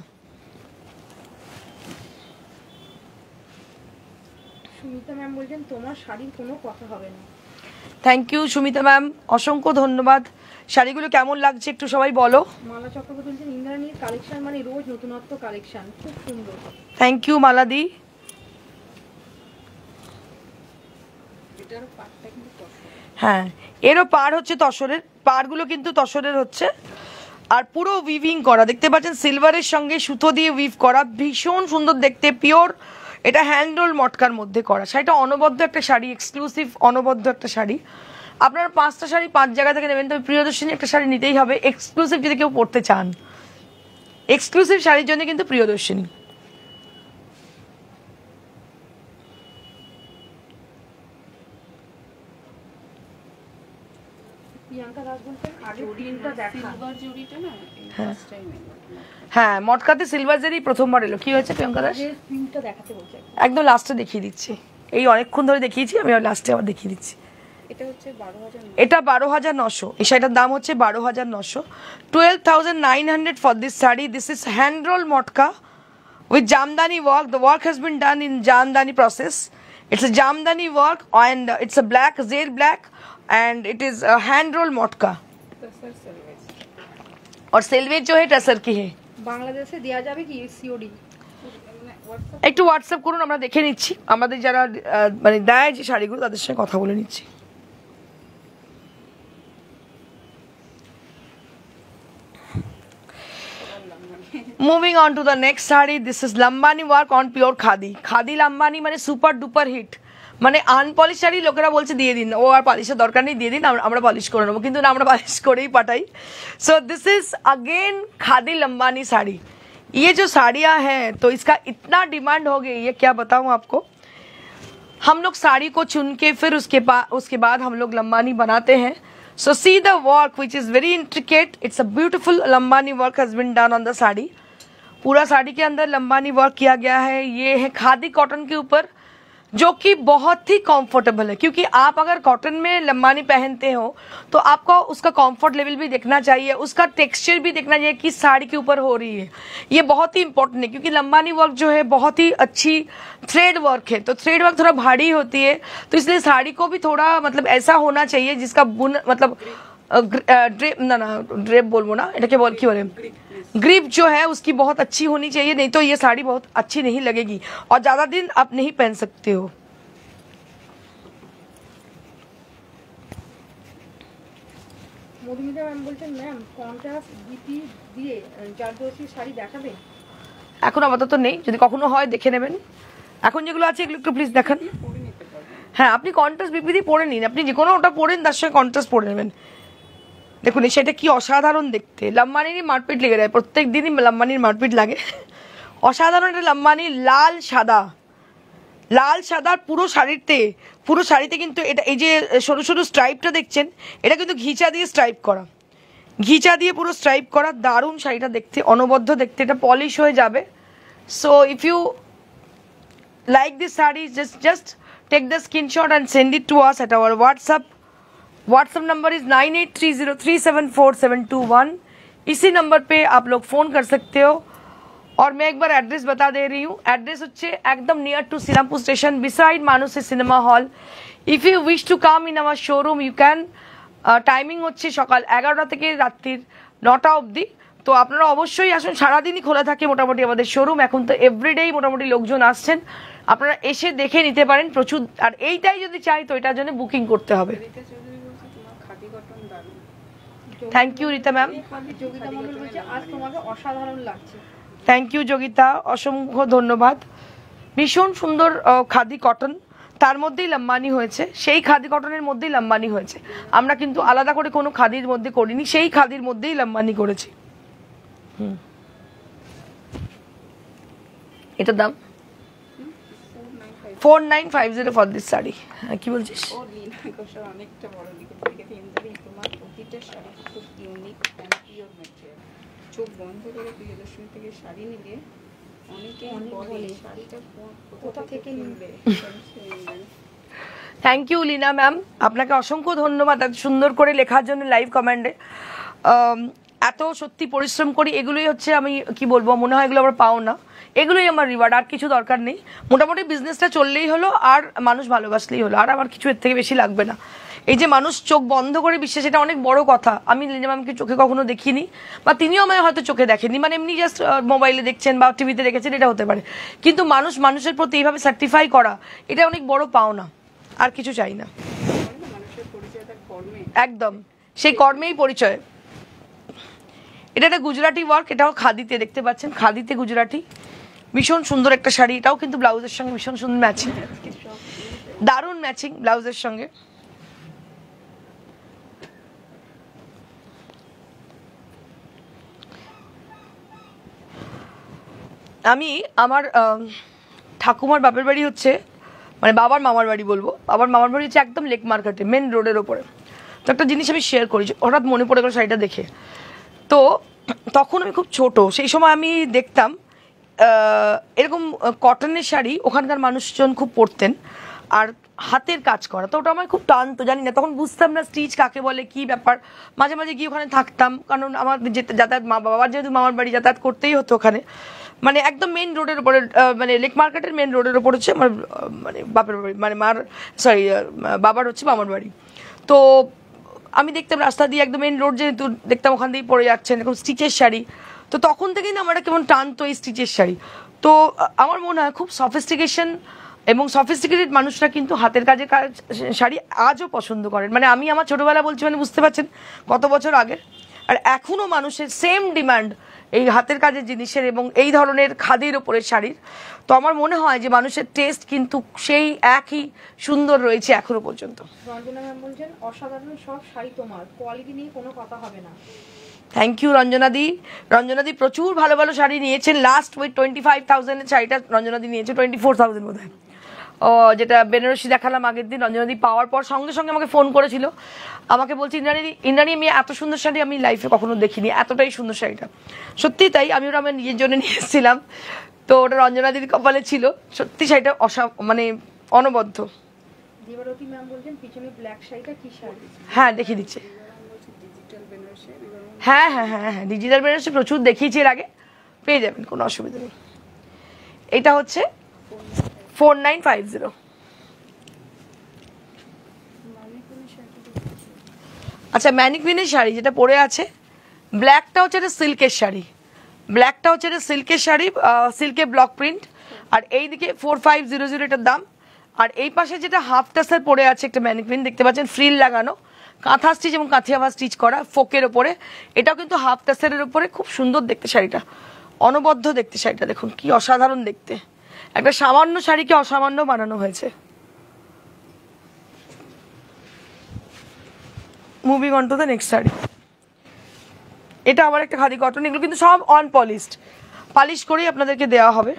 সুমিতা ম্যাম বলছেন তোমার শাড়ির কোনো কথা হবে না। থ্যাংক ইউ সুমিতা ম্যাম, অসংখ্য ধন্যবাদ। শাড়িগুলো কেমন লাগছে একটু সবাই বলো। মালা চক্রবর্তী বলছেন ইন্দ্রাণীর কালেকশন মানে রোজ নতুনত্ব কালেকশন, খুব সুন্দর। থ্যাংক ইউ মালাদি। হ্যাঁ, এরও পার হচ্ছে তসরের, পারগুলো কিন্তু তসরের হচ্ছে, আর পুরো উইভিং করা দেখতে পাচ্ছেন, সিলভারের সঙ্গে সুতো দিয়ে উইভ করা, ভীষণ সুন্দর দেখতে, পিওর। এটা হ্যান্ড রোল মটকার মধ্যে করা। শাড়িটা অনবদ্য একটা শাড়ি, এক্সক্লুসিভ অনবদ্য একটা শাড়ি। আপনারা পাঁচটা শাড়ি পাঁচ জায়গা থেকে নেবেন, তবে প্রিয়দর্শিনী একটা শাড়ি নিতেই হবে এক্সক্লুসিভ, যদি কেউ পড়তে চান। এক্সক্লুসিভ শাড়ির জন্য কিন্তু প্রিয়দর্শিনী। প্রিয়াঙ্কা দাস বলছেন আগে প্রিন্টটা দেখা। সিলভার জড়িটা না এই ফার্স্ট টাইম এলো। হ্যাঁ, মটকাতে সিলভার জারি প্রথমবার এলো। কি হয়েছে প্রিয়াঙ্কা দাস? আগে প্রিন্টটা দেখাতে বলছে। একদম লাস্টে দেখিয়ে দিচ্ছি, এই অনেকক্ষণ ধরে দেখিয়েছি আমি, লাস্টে আবার দেখিয়ে দিচ্ছি। এটা হচ্ছে বারো হাজার। এটা বারো হাজার নশো, এই শাড়িটার দাম হচ্ছে বারো হাজার নশো, twelve thousand nine hundred for this sari. This is hand roll matka with jamdani work. The work has been done in jamdani process. It's a jamdani work and uh, it's a black zed black and it is a hand roll motka. Tussar selvage और selvage जो है टसर की है। বাংলাদেশে দেয়া যাবে কি COD? একটু হোয়াটসঅ্যাপ করুন, আমরা দেখে নিচ্ছি, আমাদের যারা আহ, মানে দেয় যে শাড়িগুলো তাদের সঙ্গে কথা বলে নিচ্ছি। Moving on to the next saree, this is Lambani work on pure khadi. Khadi Lambani মানে সুপার ডুপার হিট, মানে আনপলিশ শাড়ি লোকেরা বলছে দিয়ে দিন, ও আর পলিশের দরকার নেই, দিয়ে দিন আমরা পলিশ করে নেবো, কিন্তু না, আমরা পলিশ করেই পাঠাই। So this is again khadi Lambani sari. ये जो साड़ियाँ हैं तो इसका इतना डिमांड हो गई है, क्या बताऊँ आपको। हम लोग साड़ी को चुन के फिर उसके बाद उसके बाद हम लोग लंबानी बनाते हैं। So see the work which is very intricate. It's a beautiful Lambani work has been done on the sari. पूरा साड़ी के अंदर लंबानी वर्क किया गया है। ये है खादी कॉटन के ऊपर, जो कि बहुत ही कंफर्टेबल है, क्योंकि आप अगर कॉटन में लंबानी पहनते हो तो आपको उसका कंफर्ट लेवल भी देखना चाहिए, उसका टेक्सचर भी देखना चाहिए कि साड़ी के ऊपर हो रही है। ये बहुत ही इंपॉर्टेंट है, क्योंकि लंबानी वर्क जो है बहुत ही अच्छी थ्रेड वर्क है, तो थ्रेड वर्क थोड़ा भारी होती है, तो इसलिए साड़ी को भी थोड़ा मतलब ऐसा होना चाहिए जिसका बुन मतलब ड्रेप ना ना ड्रेप बोलबो ना, এটা কে বল কি বলে, ग्रिप जो है उसकी बहुत अच्छी होनी चाहिए, नहीं तो ये साड़ी बहुत अच्छी नहीं लगेगी और ज्यादा दिन आप नहीं पहन सकते हो। মধুমিতা ম্যাম বলছেন ম্যাম কন্ট্রাস্ট বিপি দিয়ে জারদোসি শাড়ি দেখাবেন? এখন আপাতত নেই, যদি কখনো হয় দেখে নেবেন। এখন যেগুলো আছে এগুলো একটু প্লিজ দেখান। হ্যাঁ, আপনি কন্ট্রাস্ট বিপি দিয়ে পরে নিন, আপনি যে কোনো ওটা পরেন তার সঙ্গে কন্ট্রাস্ট পরে নেবেন। দেখুন সেটা কি অসাধারণ দেখতে, লম্বানির মারপিট লেগে যায়, প্রত্যেক দিনই লম্বানির মারপিট লাগে। অসাধারণ একটা লম্বানি, লাল সাদা, লাল সাদার পুরো শাড়িতে, পুরো শাড়িতে কিন্তু এটা এই যে সরু সরু স্ট্রাইপটা দেখছেন, এটা কিন্তু ঘিচা দিয়ে স্ট্রাইপ করা, ঘিচা দিয়ে পুরো স্ট্রাইপ করা। দারুণ শাড়িটা দেখতে, অনবদ্য দেখতে, এটা পলিশ হয়ে যাবে। So if you like this sari, just just take the screenshot and send it to us at our WhatsApp. WhatsApp number is nine eight three zero three seven four seven two one. इसी number पे आप लोग phone कर सकते हो। और मैं एक बार एड्रेस बता दे रही हूँ, एड्रेस হচ্ছে একদম near to Shrirampur station, beside মানুষের cinema hall. If you wish to come in our showroom you can. Timing হচ্ছে সকাল এগারোটা থেকে রাত্রির নটা অবধি। তো আপনারা অবশ্যই আসুন, সারাদিনই খোলা থাকে মোটামুটি আমাদের শোরুম। এখন তো এভরিডেই মোটামুটি লোকজন আসছেন, আপনারা এসে দেখে নিতে পারেন প্রচুর। আর এইটাই যদি চাই তো এটার জন্য বুকিং করতে হবে। Thank you Rita ma'am. Yogita Mondal বলছে আজ তোমাকে অসাধারণ লাগছে। থ্যাংক ইউ যোগিতা, অসংখ্য ধন্যবাদ। ভীষণ সুন্দর খাদি কটন, তার মধ্যেই লম্বানি হয়েছে, সেই খাদি কটনের মধ্যেই লম্বানি হয়েছে। আমরা কিন্তু আলাদা করে কোনো খাদির মধ্যে করিনি, সেই খাদির মধ্যেই লম্বানি করেছি। হুম, এটার দাম four nine five zero for this sari. হ্যাঁ, কি বলছিস? অনেকটা বড় তোমার প্রতিটা শাড়ি খুব ইউনিক অ্যান্ড পিওর ম্যাটেরিয়াল। চোখ বন্ধ করে প্রিয়দর্শনী থেকে শাড়ি নিলে অনেকে বলে শাড়িটা কোথা থেকে নিবে। থ্যাংক ইউ লীনা ম্যাম, আপনাকে অসংখ্য ধন্যবাদ এত সুন্দর করে লেখার জন্য লাইভ কমেন্টে। এত সত্যি পরিশ্রম করি, এগুলোই হচ্ছে আমি কি বলবো, মনে হয় এগুলো আমার পাও না, এগুলোই আমার রিওয়ার্ড, আর কিছু দরকার নেই। মোটামুটি বিজনেসটা চললেই হলো, আর মানুষ ভালোবাসলেই হলো, আর আমার কিছু এর থেকে বেশি লাগবে না। এই যে মানুষ চোখ বন্ধ করে বিশ্বাস, এটা অনেক বড় কথা। আমি লীনা ম্যামকে চোখে কখনো দেখিনি, বা তিনিও আমায় হয়তো চোখে দেখেননি, মানে এমনি জাস্ট মোবাইলে দেখছেন বা টিভিতে দেখেছেন, এটা হতে পারে। কিন্তু মানুষ মানুষের প্রতি এইভাবে সার্টিফাই করা, এটা অনেক বড় পাওনা, আর কিছু চাই না। একদম সেই কর্মেই পরিচয়। এটা একটা গুজরাটি ওয়ার্ক, এটাও খাদিতে দেখতে পাচ্ছেন, খাদিতে গুজরাটি, ভীষণ সুন্দর একটা শাড়ি। এটাও কিন্তু ব্লাউজের সঙ্গে ভীষণ সুন্দর ম্যাচিং, দারুণ ম্যাচিং ব্লাউজের সঙ্গে। আমি আমার ঠাকুমার বাপের বাড়ি হচ্ছে, মানে বাবার মামার বাড়ি বলবো, বাবার মামার বাড়ি হচ্ছে একদম লেক মার্কেটে, মেন রোডের ওপরে। তো একটা জিনিস আমি শেয়ার করি, হঠাৎ মনে পড়ে গেল শাড়িটা দেখে। তো তখন আমি খুব ছোট, সেই সময় আমি দেখতাম এরকম কটনের শাড়ি ওখানকার মানুষজন খুব পরতেন, আর হাতের কাজ করা, তো ওটা আমার খুব টানতো, জানি না তখন বুঝতাম না স্টিচ কাকে বলে, কি ব্যাপার। মাঝে মাঝে গিয়ে ওখানে থাকতাম, কারণ আমার যেতে যাতায়াত, মা বাবার যেহেতু মামার বাড়ি, যাতায়াত করতেই হতো ওখানে, মানে একদম মেন রোডের উপরে, মানে লেক মার্কেটের মেন রোডের ওপর হচ্ছে আমার মানে বাপের বাড়ি, মানে মার সরি বাবার হচ্ছে মামার বাড়ি। তো আমি দেখতাম রাস্তা দিয়ে একদম মেন রোড যেহেতু, দেখতাম ওখান দিয়েই পরে যাচ্ছেন এরকম স্টিচের শাড়ি। তো তখন থেকেই না আমার কেমন টানতো এই স্টিচের শাড়ি। তো আমার মনে হয় খুব সফিস্টিকেশন এবং সফিস্টিকেটেড মানুষরা কিন্তু হাতের কাজের কাজ শাড়ি আজও পছন্দ করেন। মানে আমি আমার ছোটোবেলা বলছি, মানে বুঝতে পারছেন কত বছর আগে, আর এখনও মানুষের সেম ডিমান্ড এই হাতের কাজের জিনিসের এবং এই ধরনের খাদির ওপরের শাড়ির। তো আমার মনে হয় যে মানুষের টেস্ট কিন্তু সেই একই সুন্দর রয়েছে এখনো পর্যন্ত। রঞ্জনা ম্যাম বলছেন অসাধারণ সব শাড়ি তোমার, কোয়ালিটি নিয়ে কোনো কথা হবে না। Thank you রঞ্জনাদি। রঞ্জনাদি প্রচুর ভালো ভালো শাড়ি নিয়েছেন, লাস্ট ওই টোয়েন্টি ফাইভ থাউজেন্ডের শাড়িটা রঞ্জনাদি নিয়েছে, টোয়েন্টি ফোর থাউজেন্ড বোধ হয়, ও যেটা বেনারসি দেখালাম আগের দিন। রঞ্জনাদি পাওয়ার পর সঙ্গে সঙ্গে আমাকে ফোন করেছিল, আমাকে বলছি ইন্দ্রাণী ইন্দ্রাণী আমি এত সুন্দর শাড়ি আমি লাইফে কখনো দেখিনি, এতটাই সুন্দর শাড়িটা। সত্যি তাই, আমি ওটা আমার নিজের জন্য নিয়ে এসেছিলাম, তো ওটা রঞ্জনাদির কপালে ছিল। সত্যি শাড়িটা অসা মানে অনবদ্য। দেবারতী ম্যাম বলছেন পিছনে ব্ল্যাক শাড়িটা কি শাড়ি? হ্যাঁ দেখিয়ে দিচ্ছে, হ্যাঁ হ্যাঁ হ্যাঁ হ্যাঁ ডিজিটাল বেনারসি প্রচুর দেখিয়েছি এর আগে, পেয়ে যাবেন, কোনো অসুবিধা নেই। এটা হচ্ছে ফোর নাইন ফাইভ জিরো। আচ্ছা ম্যানিকুইনের শাড়ি যেটা পরে আছে, ব্ল্যাকটা হচ্ছে একটা সিল্কের শাড়ি, ব্ল্যাকটা হচ্ছে একটা সিল্কের শাড়ি, সিল্কের ব্লক প্রিন্ট, আর এইদিকে ফোর ফাইভ জিরো জিরো এটার দাম। আর এই পাশে যেটা হাফ টাসের পরে আছে একটা ম্যানিকুইন দেখতে পাচ্ছেন, ফ্রিল লাগানো, কাঁথা স্টিচ এবং কাঁথিয়াভা স্টিচ করা ফোকের ওপরে, এটাও কিন্তু হাফ টাসের উপরে, খুব সুন্দর দেখতে শাড়িটা, অনবদ্য দেখতে শাড়িটা, দেখুন কি অসাধারণ দেখতে, একটা সামান্য শাড়িকে অসামান্য বানানো হয়েছে। Moving on to the next sari. এটা আবার একটা খাদি কটন, এগুলো কিন্তু সব অন পলিশড, পালিশ করেই আপনাদেরকে দেওয়া হবে।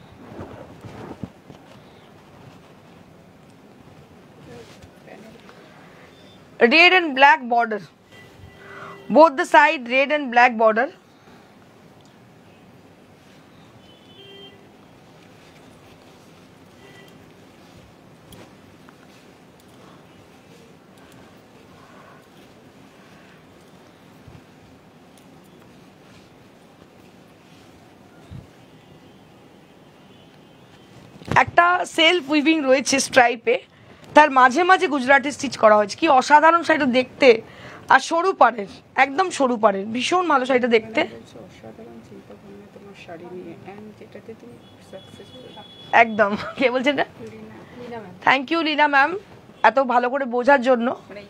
Red and black border, both the side red and black border. একটা সেলফ উইভিং রয়েছে স্ট্রাইপে, তার মাঝে মাঝে গুজরাটি স্টিচ করা হয়েছে, কি অসাধারণ শাড়িটা দেখতে, আর সরু পাড়ের, একদম সরু পাড়ের, ভীষণ ভালো শাড়িটা দেখতে। একদম, কে বলছেন না? থ্যাংক ইউ লীনা ম্যাম, এত ভালো করে বোঝার জন্য,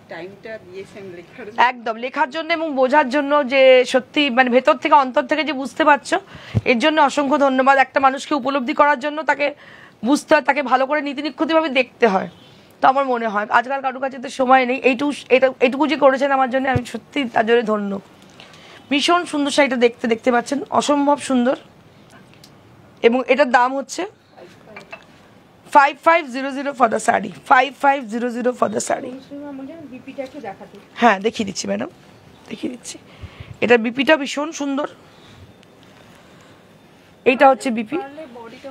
একদম লেখার জন্য এবং বোঝার জন্য, যে সত্যি মানে ভেতর থেকে অন্তর থেকে যে বুঝতে পারছো, এর জন্য অসংখ্য ধন্যবাদ। একটা মানুষকে উপলব্ধি করার জন্য তাকে বুঝতে হয়, তাকে ভালো করে নীতি নিক্ষুতিভাবে দেখতে হয়। তো আমার মনে হয় আজকাল কারোর কাছে তো সময় নেই, এইটুকু এটা এইটুকু যে করেছেন আমার জন্য, আমি সত্যি তার জন্য ধন্য। ভীষণ সুন্দর শাড়িটা দেখতে, দেখতে পাচ্ছেন অসম্ভব সুন্দর, এবং এটার দাম হচ্ছে five five zero zero for the sari, five five zero zero for the sari. হ্যাঁ দেখিয়ে দিচ্ছি ম্যাডাম, দেখিয়ে দিচ্ছি। এটার বিপিটা ভীষণ সুন্দর, এইটা হচ্ছে বিপি।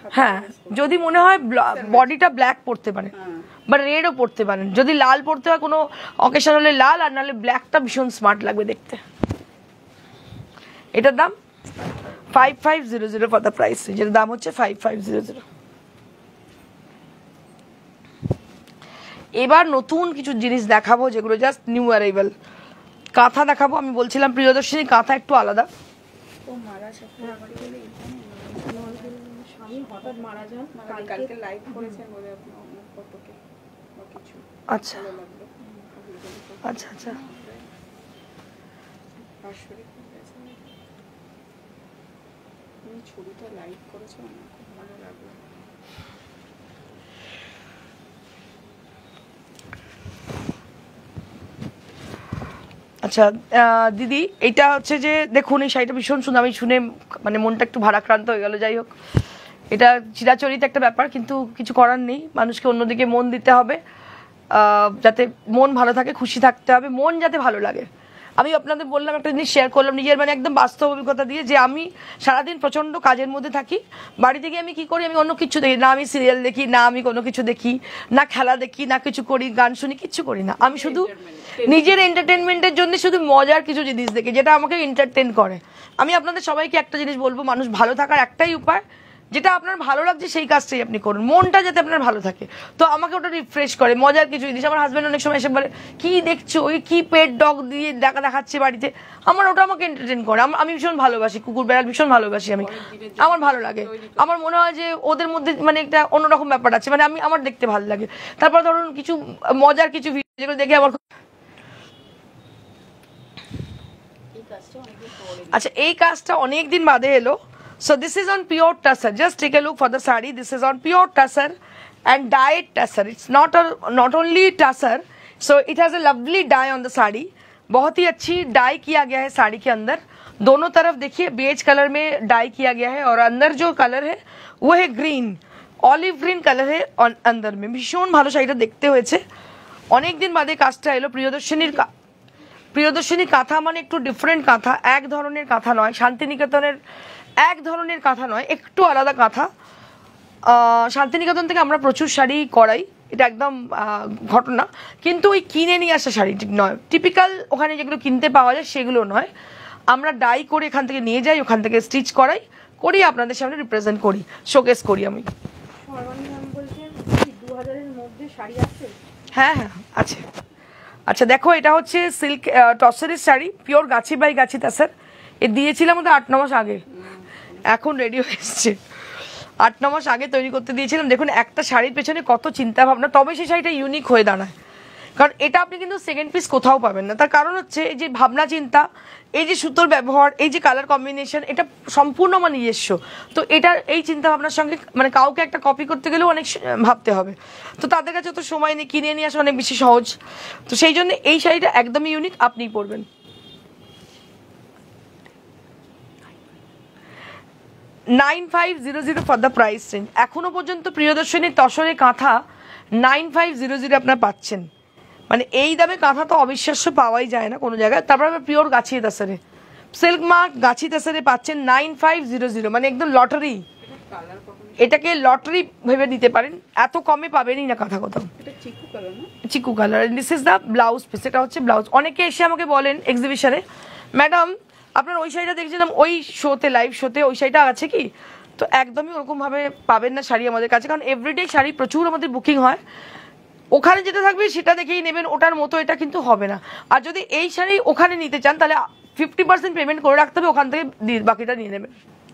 হ্যাঁ, যদি মনে হয় বডিটা ব্ল্যাক পরতে পারে হ্যাঁ। বা রেডও পরতে পারেন। যদি লাল পরতে হয় কোনো অকেশন হলে লাল, আর নাহলে ব্ল্যাকটা ভীষণ স্মার্ট লাগবে দেখতে। এটার দাম five five zero zero for the price, যেটার দাম হচ্ছে ফাইভ ফাইভ জিরো জিরো। এবার নতুন কিছু জিনিস দেখাবো যেগুলো জাস্ট নিউ অ্যারাইভাল। কাঁথা দেখাবো। আমি বলছিলাম প্রিয়দর্শিনী কাঁথা একটু আলাদা। ও মারা সাথে আবার বলে স্বামী হঠাৎ মারা যান কালকে কালকে লাইভ করেছেন বলে আপনার ফটোকে বা কিছু আচ্ছা ভালো লাগলো। আচ্ছা আচ্ছা পার্শ্বরিক হয়েছে। তুমি ছবিটা লাইভ করেছো, আমার খুব ভালো লাগলো। আচ্ছা আহ, দিদি এটা হচ্ছে যে দেখুন এই শাড়িটা ভীষণ সুন্দর। আমি শুনে মানে মনটা একটু ভারাক্রান্ত হয়ে গেল। যাই হোক, এটা চিরাচরিত একটা ব্যাপার, কিন্তু কিছু করার নেই। মানুষকে অন্যদিকে মন দিতে হবে, আহ, যাতে মন ভালো থাকে, খুশি থাকতে হবে, মন যাতে ভালো লাগে। আমি আপনাদের বললাম একটা জিনিস শেয়ার করলাম নিজের মানে একদম বাস্তব অভিজ্ঞতা দিয়ে, যে আমি সারাদিন প্রচণ্ড কাজের মধ্যে থাকি। বাড়িতে গিয়ে আমি কি করি, আমি অন্য কিছু দেখি না। আমি সিরিয়াল দেখি না, আমি কোনো কিছু দেখি না, খেলা দেখি না, কিছু করি, গান শুনি, কিচ্ছু করি না। আমি শুধু নিজের এন্টারটেনমেন্টের জন্য শুধু মজার কিছু জিনিস দেখি, যেটা আমাকে এন্টারটেন করে। আমি আপনাদের সবাইকে একটা জিনিস বলবো, মানুষ ভালো থাকার একটাই উপায়, যেটা আপনার ভালো লাগছে সেই কাজটাই আপনি করুন, মনটা যাতে আপনার ভালো থাকে। তো আমাকে ওটা রিফ্রেশ করে, মজার কিছু জিনিস। আমার হাজব্যান্ড অনেক সময় এসে বলে কি দেখছো, ওই কি পেট ডগ দিয়ে দেখা দেখাচ্ছে বাড়িতে, আমার ওটা আমাকে এন্টারটেন করে। আমি ভীষণ ভালোবাসি কুকুর বেড়াল, ভীষণ ভালোবাসি আমি, আমার ভালো লাগে। আমার মনে হয় যে ওদের মধ্যে মানে একটা অন্যরকম ব্যাপার আছে, মানে আমি আমার দেখতে ভালো লাগে। তারপর ধরুন কিছু মজার কিছু ভিডিও যেগুলো দেখে আমার, আচ্ছা এই কাজটা অনেকদিন বাদে এলো। So this is on pure tussar. Just take a look for the sari. This is on pure tussar and dyed tussar. It's not a, not only tussar. So it has a lovely dye on the sari. बहुत ही अच्छी die किया गया है साड़ी के अंदर। दोनों तरफ देखिए बेज कलर में डाई किया गया है, और अंदर जो कलर है वो है ग्रीन, ऑलिव ग्रीन कलर है अंदर में। भीषण ভালো শাড়িটা দেখতে হয়েছে। অনেক দিন বাদে কাজটা এলো। প্রিয়দর্শিনীর প্রিয়দর্শিনীর কাঁথা মানে একটু ডিফারেন্ট কাঁথা, এক ধরনের কাঁথা নয়। শান্তিনিকেতনের এক ধরনের কাঁথা নয়, একটু আলাদা কাঁথা। শান্তিনিকেতন থেকে আমরা প্রচুর শাড়ি করাই, এটা একদম ঘটনা, কিন্তু ওই কিনে নিয়ে আসা শাড়ি ঠিক নয়। টিপিক্যাল ওখানে যেগুলো কিনতে পাওয়া যায় সেগুলো নয়। আমরা ডাই করে এখান থেকে নিয়ে যাই, ওখান থেকে স্টিচ করাই, করি, আপনাদের সামনে রিপ্রেজেন্ট করি, শোকেস করি আমি। দু হাজারের মধ্যে শাড়ি আছে? হ্যাঁ হ্যাঁ আছে। আচ্ছা দেখো, এটা হচ্ছে সিল্ক টসরের শাড়ি, পিওর গাছি বাই গাছি তাসার। এ দিয়েছিলাম ওদের আট ন মাস আগে, এখন রেডি হয়ে এসছে। আট ন মাস আগে তৈরি করতে দিয়েছিলাম। দেখুন একটা শাড়ির পেছনে কত চিন্তা ভাবনা, তবে সেই শাড়িটা ইউনিক হয়ে দাঁড়ায়। কারণ এটা আপনি কিন্তু সেকেন্ড পিস কোথাও পাবেন না। তার কারণ হচ্ছে এই যে ভাবনা চিন্তা, এই যে সুতোর ব্যবহার, এই যে কালার কম্বিনেশন, এটা সম্পূর্ণ আমার নিজস্ব। তো এটার এই চিন্তা ভাবনার সঙ্গে মানে কাউকে একটা কপি করতে গেলেও অনেক ভাবতে হবে। তো তাদের কাছে তো সময় নেই, কিনে নিয়ে আসা অনেক বেশি সহজ। তো সেই জন্য এই শাড়িটা একদমই ইউনিক, আপনিই পরবেন। Nine five zero zero for the price range. এখনো পর্যন্ত প্রিয়দর্শিনীর তসরে কাঁথা নাইন ফাইভ জিরো জিরো আপনারা পাচ্ছেন। মানে এই দামে কাঁথা তো অবিশ্বাস্য, পাওয়াই যায় না কোনো জায়গায়। তারপর আমরা পিওর গাছি তাসারে, সিল্ক মার্ক গাছি তাসারে পাচ্ছেন নাইন ফাইভ জিরো জিরো, মানে একদম লটারি। এটাকে লটারি ভেবে নিতে পারেন, এত কমে পাবেনই না কাঁথা কোথাও। চিকু colour. This is the blouse piece. এটা হচ্ছে ব্লাউজ। অনেকে এসে আমাকে বলেন এক্সিবিশনে, ম্যাডাম আপনার ওই শাড়িটা দেখছিলাম ওই শোতে, লাইভ শোতে, ওই শাড়িটা আছে কি? তো একদমই ওরকমভাবে পাবেন না শাড়ি আমাদের কাছে, কারণ এভরিডে শাড়ি প্রচুর আমাদের বুকিং হয়। ওখানে যেটা থাকবে সেটা দেখেই নেবেন, ওটার মতো এটা কিন্তু হবে না। আর যদি এই শাড়ি ওখানে নিতে চান তাহলে ফিফটি পার্সেন্ট পেমেন্ট করে রাখতে হবে, ওখান থেকে বাকিটা নিয়ে নেবেন।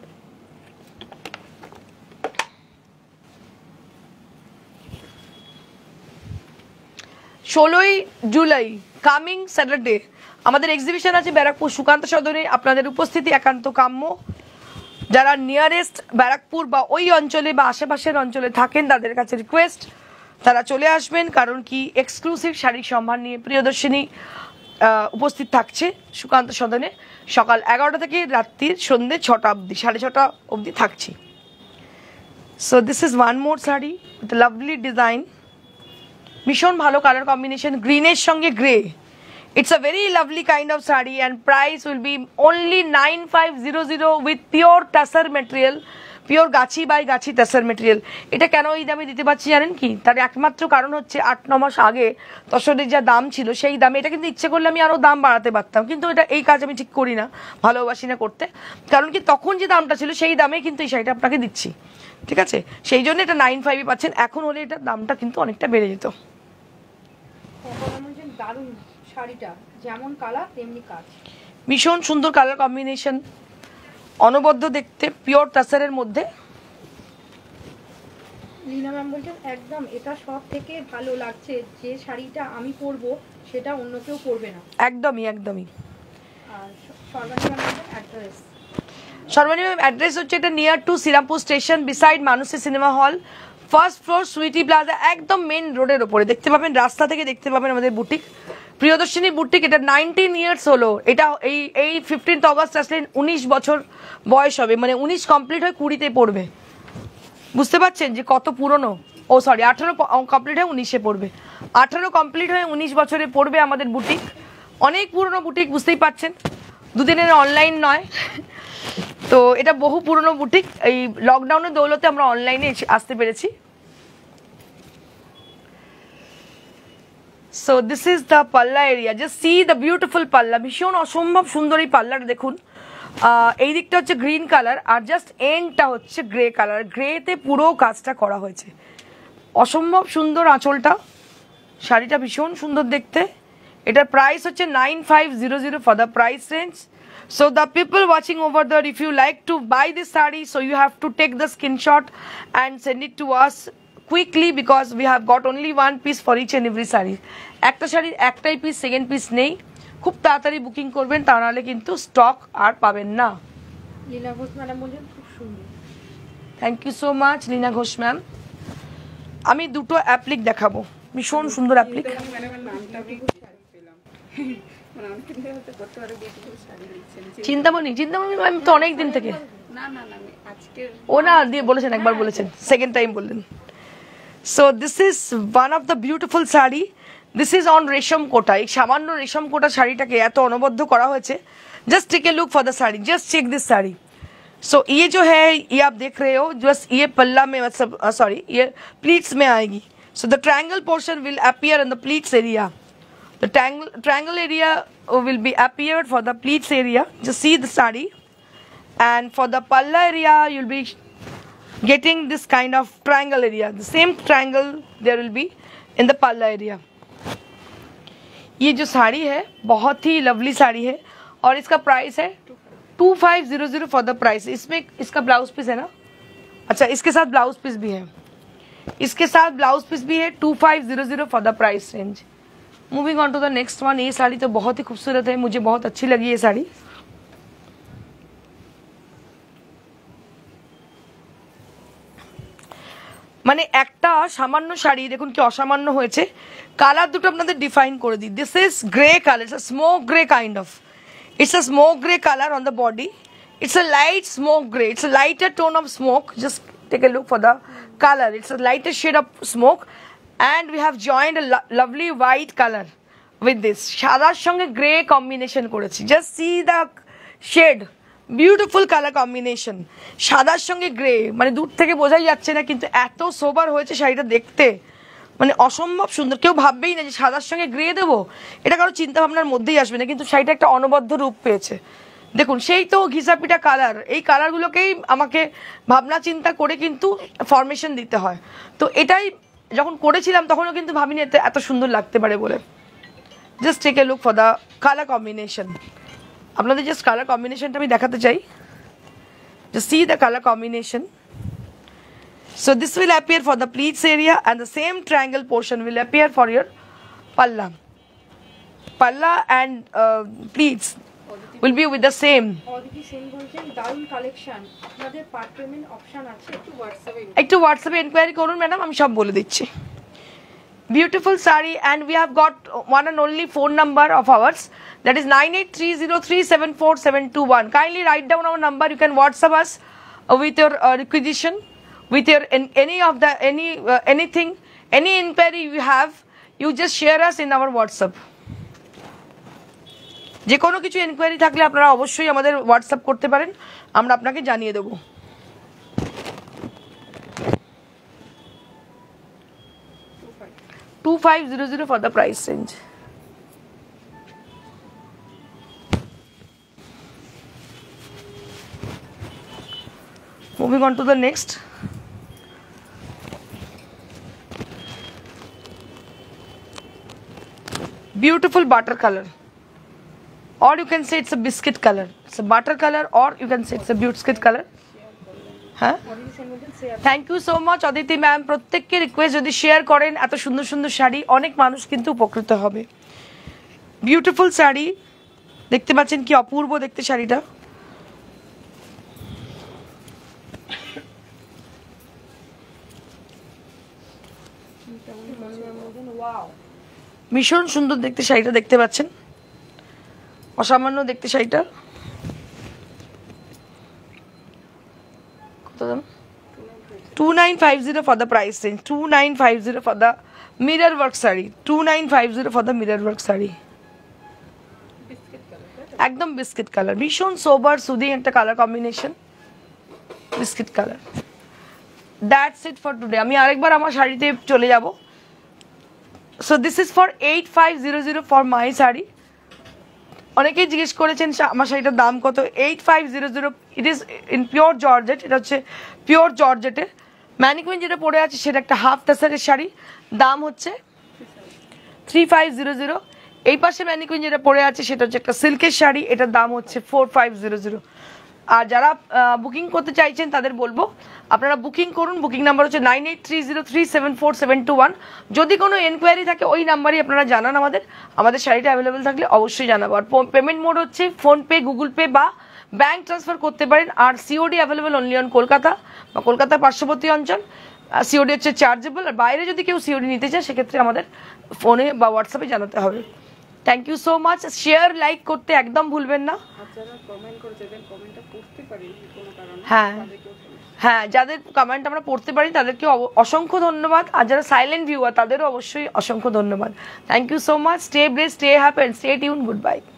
ষোলোই জুলাই কামিং স্যাটারডে আমাদের এক্সিবিশন আছে ব্যারাকপুর সুকান্ত সদনে। আপনাদের উপস্থিতি একান্ত কাম্য। যারা নিয়ারেস্ট ব্যারাকপুর বা ওই অঞ্চলে বা আশেপাশের অঞ্চলে থাকেন তাদের কাছে রিকোয়েস্ট তারা চলে আসবেন, কারণ কি এক্সক্লুসিভ শাড়ির সম্ভার নিয়ে প্রিয়দর্শিনী উপস্থিত থাকছে সুকান্ত সদনে। সকাল এগারোটা থেকে রাত্রির সন্ধ্যে ছটা অবধি, সাড়ে ছটা অবধি থাকছি। So this is one more sari with lovely design, ভীষণ ভালো কালার কম্বিনেশন, গ্রিনের সঙ্গে grey. It's a very lovely kind of sari and price will be only nine five zero zero with pure tussar material, pure গাছি by গাছি tussar material. এটা কেন এই দামে দিতে পারছি জানেন কি? তার একমাত্র কারণ হচ্ছে আট ন মাস আগে তসরের যা দাম ছিল সেই দামে, এটা কিন্তু ইচ্ছে করলে আমি আরও দাম বাড়াতে পারতাম, কিন্তু এটা এই কাজ আমি ঠিক করি না, ভালোবাসি না করতে। কারণ কি তখন যে দামটা ছিল সেই দামে কিন্তু এই শাড়িটা আপনাকে দিচ্ছি, ঠিক আছে? সেই জন্য এটা নাইন ফাইভে পাচ্ছেন। এখন হলে এটার দামটা কিন্তু অনেকটা বেড়ে যেত। দারুণ শাড়িটা, যেমন কালার তেমনি কাজ, ভীষণ সুন্দর কালার কম্বিনেশন, অনবদ্য দেখতে, পিওর তাসারের মধ্যে। লীনা ম্যাম বলছেন একদম এটা সব থেকে ভালো লাগছে, যে শাড়িটা আমি পরবো সেটা অন্য কেউ পরবে না। একদমই একদমই। আর Sarbani ma'am address, Sarbani ma'am address হচ্ছে এটা near to Shrirampur station, beside মানুষের cinema hall, first floor, Sweety Plaza, একদম মেন রোডের ওপরে। দেখতে পাবেন, রাস্তা থেকে দেখতে পাবেন আমাদের বুটিক, প্রিয়দর্শিনী বুটিক। এটা নাইনটিন ইয়ার্স হলো, এটা এই এই ফিফটিন্থ অগস্ট আসলে উনিশ বছর বয়স হবে, মানে উনিশ কমপ্লিট হয়ে কুড়িতে পড়বে। বুঝতে পারছেন যে কত পুরনো? ও সরি, আঠারো কমপ্লিট হয়ে উনিশে পড়বে, আঠারো কমপ্লিট হয়ে উনিশ বছরে পড়বে আমাদের বুটিক। অনেক পুরনো বুটিক, বুঝতেই পারছেন, দুদিনের অনলাইন নয়। তো এটা বহু পুরনো বুটিক, এই লকডাউনের দৌলতে আমরা অনলাইনে আসতে পেরেছি। So this is the palla area, just see the beautiful palla, ভীষণ অসম্ভব সুন্দর এই পাল্লাটা দেখুন। এই দিকটা হচ্ছে গ্রিন কালার, আর জাস্ট এন্ডটা হচ্ছে গ্রে কালার, গ্রেতে পুরো কাজটা করা হয়েছে, অসম্ভব সুন্দর আঁচলটা, শাড়িটা ভীষণ সুন্দর দেখতে। এটার প্রাইস হচ্ছে nine five zero zero for the price range. So the people watching over there, if you like to buy this saree, so you have to take the screenshot and send it to us quickly, because we have got only one piece for each and every saree. একটা শাড়ির একটাই piece, second piece নেই, খুব তাড়াতাড়ি booking করবেন, তা নাহলে কিন্তু স্টক আর পাবেন না। লীনা ঘোষ ম্যাডাম বলছেন খুব সুন্দর, thank you so much Leena Ghosh ma'am. আমি দুটো অ্যাপ্লিক দেখাবো, ভীষণ সুন্দর অ্যাপ্লিক। চিন্তামণি, চিন্তামণি ম্যাম তো অনেক দিন থেকে, ও না দিয়ে বলেছেন, একবার বলেছেন, সেকেন্ড টাইম বললেন। So this is one of the beautiful sari, this is on রেশম কোটা। এই সামান্য রেশম কোটা শাড়িটাকে এত অনবদ্য করা হয়েছে। Just take a look for the sari, just check this sari. So so, ये जो है ये आप देख रहे हो, जस्ट ये पल्ला में मतलब सॉरी ये प्लीट्स में आएगी। So the triangle portion will appear in the pleats area, the triangle triangle area will be appeared for the pleats area. Just see the saree, and for the palla area you'll be getting this kind of triangle area, the same triangle there will be in the palla area. ये जो साड़ी है बहुत ही lovely sari है, और इसका price है two five zero zero for the price. इसमें इसका ब्लाउज पीस है ना, अच्छा इसके साथ ब्लाउज पीस भी है, इसके साथ ब्लाउज पीस भी है, two five zero zero for the price range. Moving on to the next one. ये साड़ी तो बहुत ही खूबसूरत है, मुझे बहुत अच्छी लगी ये साड़ी। মানে একটা সামান্য শাড়ি দেখুন কি অসামান্য হয়েছে। কালার দুটো আপনাদের ডিফাইন করে দিই। This is grey colour, it's a smoke grey kind of, it's a smoke grey colour on the body, it's a light smoke grey, it's a lighter tone of smoke. Just take a look for the colour, it's a lighter shade of smoke, and we have joined a lo lovely white color with this, সাদার সঙ্গে grey combination করেছি। Just see the shade, beautiful colour combination, সাদার সঙ্গে grey, মানে দূর থেকে বোঝাই যাচ্ছে না, কিন্তু এত সোবার হয়েছে শাড়িটা দেখতে, মানে অসম্ভব সুন্দর। কেউ ভাববেই না যে সাদার সঙ্গে গ্রে দেবো, এটা কারো চিন্তা ভাবনার মধ্যেই আসবে না, কিন্তু শাড়িটা একটা অনবদ্য রূপ পেয়েছে। দেখুন সেই তো ঘিসাপিটা কালার, এই কালারগুলোকেই আমাকে ভাবনা চিন্তা করে কিন্তু ফরমেশন দিতে হয়। তো এটাই যখন করেছিলাম তখনও কিন্তু ভাবিনি এতে এত সুন্দর লাগতে পারে বলে। Just take a look for the colour combination. আপনাদের জাস্ট কালার কম্বিনেশনটা আমি দেখাতে চাই, just see the colour combination. So this will appear for the pleats area, and the same triangle portion will appear for your palla. Palla and pleats will be with the same. Aditi Sen বলছেন দারুণ collection, আপনাদের part payment option আছে, একটু হোয়াটসঅ্যাপে একটু হোয়াটসঅ্যাপে enquiry করুন madam, আমি সব বলে দিচ্ছি। Beautiful saree, and we have got one and only phone number of ours, that is nine eight three zero three seven four seven two one. Kindly write down our number. You can WhatsApp us uh, with your uh, requisition, with your in, any of the any uh, anything, any inquiry you have, you just share us in our WhatsApp. যে কোনো কিছু enquiry থাকলে আপনারা অবশ্যই আমাদের WhatsApp করতে পারেন, আমরা আপনাকে জানিয়ে দেবো। five hundred for the price range. Moving on to the next. Beautiful butter color, or you can say it's a biscuit color. It's a butter color, or you can say it's a biscuit color. হ্যাঁ, thank you so much Aditi ma'am. প্রত্যেককে request যদি share করেন এত সুন্দর সুন্দর শাড়ি, অনেক মানুষ কিন্তু উপকৃত হবে। বিউটিফুল শাড়ি দেখতে পাচ্ছেন, কি অপূর্ব দেখতে শাড়িটা। ভীষণ সুন্দর দেখতে শাড়িটা দেখতে পাচ্ছেন, অসামান্য দেখতে শাড়িটা। two nine five zero for the price range, two nine five zero for the mirror work saree, two nine five zero for the mirror work saree. একদম বিস্কিট কালার, ভীষণ সোবার সুদিং একটা colour combination, biscuit colour. That's it for today. আমি আরেকবার আমার শাড়িতে চলে যাব। So this is for eight five zero zero for my sari. অনেকেই জিজ্ঞেস করেছেন আমার শাড়িটার দাম কত। Eight five zero zero, it is in pure georgette. এটা হচ্ছে পিওর জর্জেটের ম্যানিকুইন যেটা পরে আছে সেটা একটা হাফ টাসারের শাড়ি, দাম হচ্ছে থ্রি ফাইভ জিরো জিরো। এই পাশে ম্যানিকুইন যেটা পরে আছে সেটা হচ্ছে একটা সিল্কের শাড়ি, এটার দাম হচ্ছে ফোর ফাইভ জিরো জিরো। আর যারা বুকিং করতে চাইছেন তাদের বলবো আপনারা বুকিং করুন। বুকিং নাম্বার হচ্ছে nine eight three zero three seven four seven two one. যদি কোনো এনকোয়ারি থাকে ওই নাম্বারই আপনারা জানান আমাদের। আমাদের শাড়িটা অ্যাভেলেবেল থাকলে অবশ্যই জানাবো। আর পেমেন্ট মোড হচ্ছে ফোনপে, গুগল পে বা ব্যাঙ্ক ট্রান্সফার করতে পারেন। আর COD available only on Kolkata বা কলকাতার পার্শ্ববর্তী অঞ্চল। সিওডি হচ্ছে চার্জেবল। আর বাইরে যদি কেউ সিওডি নিতে চায় সেক্ষেত্রে আমাদের ফোনে বা হোয়াটসঅ্যাপে জানাতে হবে। Thank you so much. Share like করতে একদম ভুলবেন না। হ্যাঁ হ্যাঁ, যাদের কমেন্ট আমরা পড়তে পারি তাদেরকে অসংখ্য ধন্যবাদ। আর যারা সাইলেন্ট ভিউয়ার তাদেরও অবশ্যই অসংখ্য ধন্যবাদ। Thank you so much. Stay blessed, stay happy and stay tune. Good bye.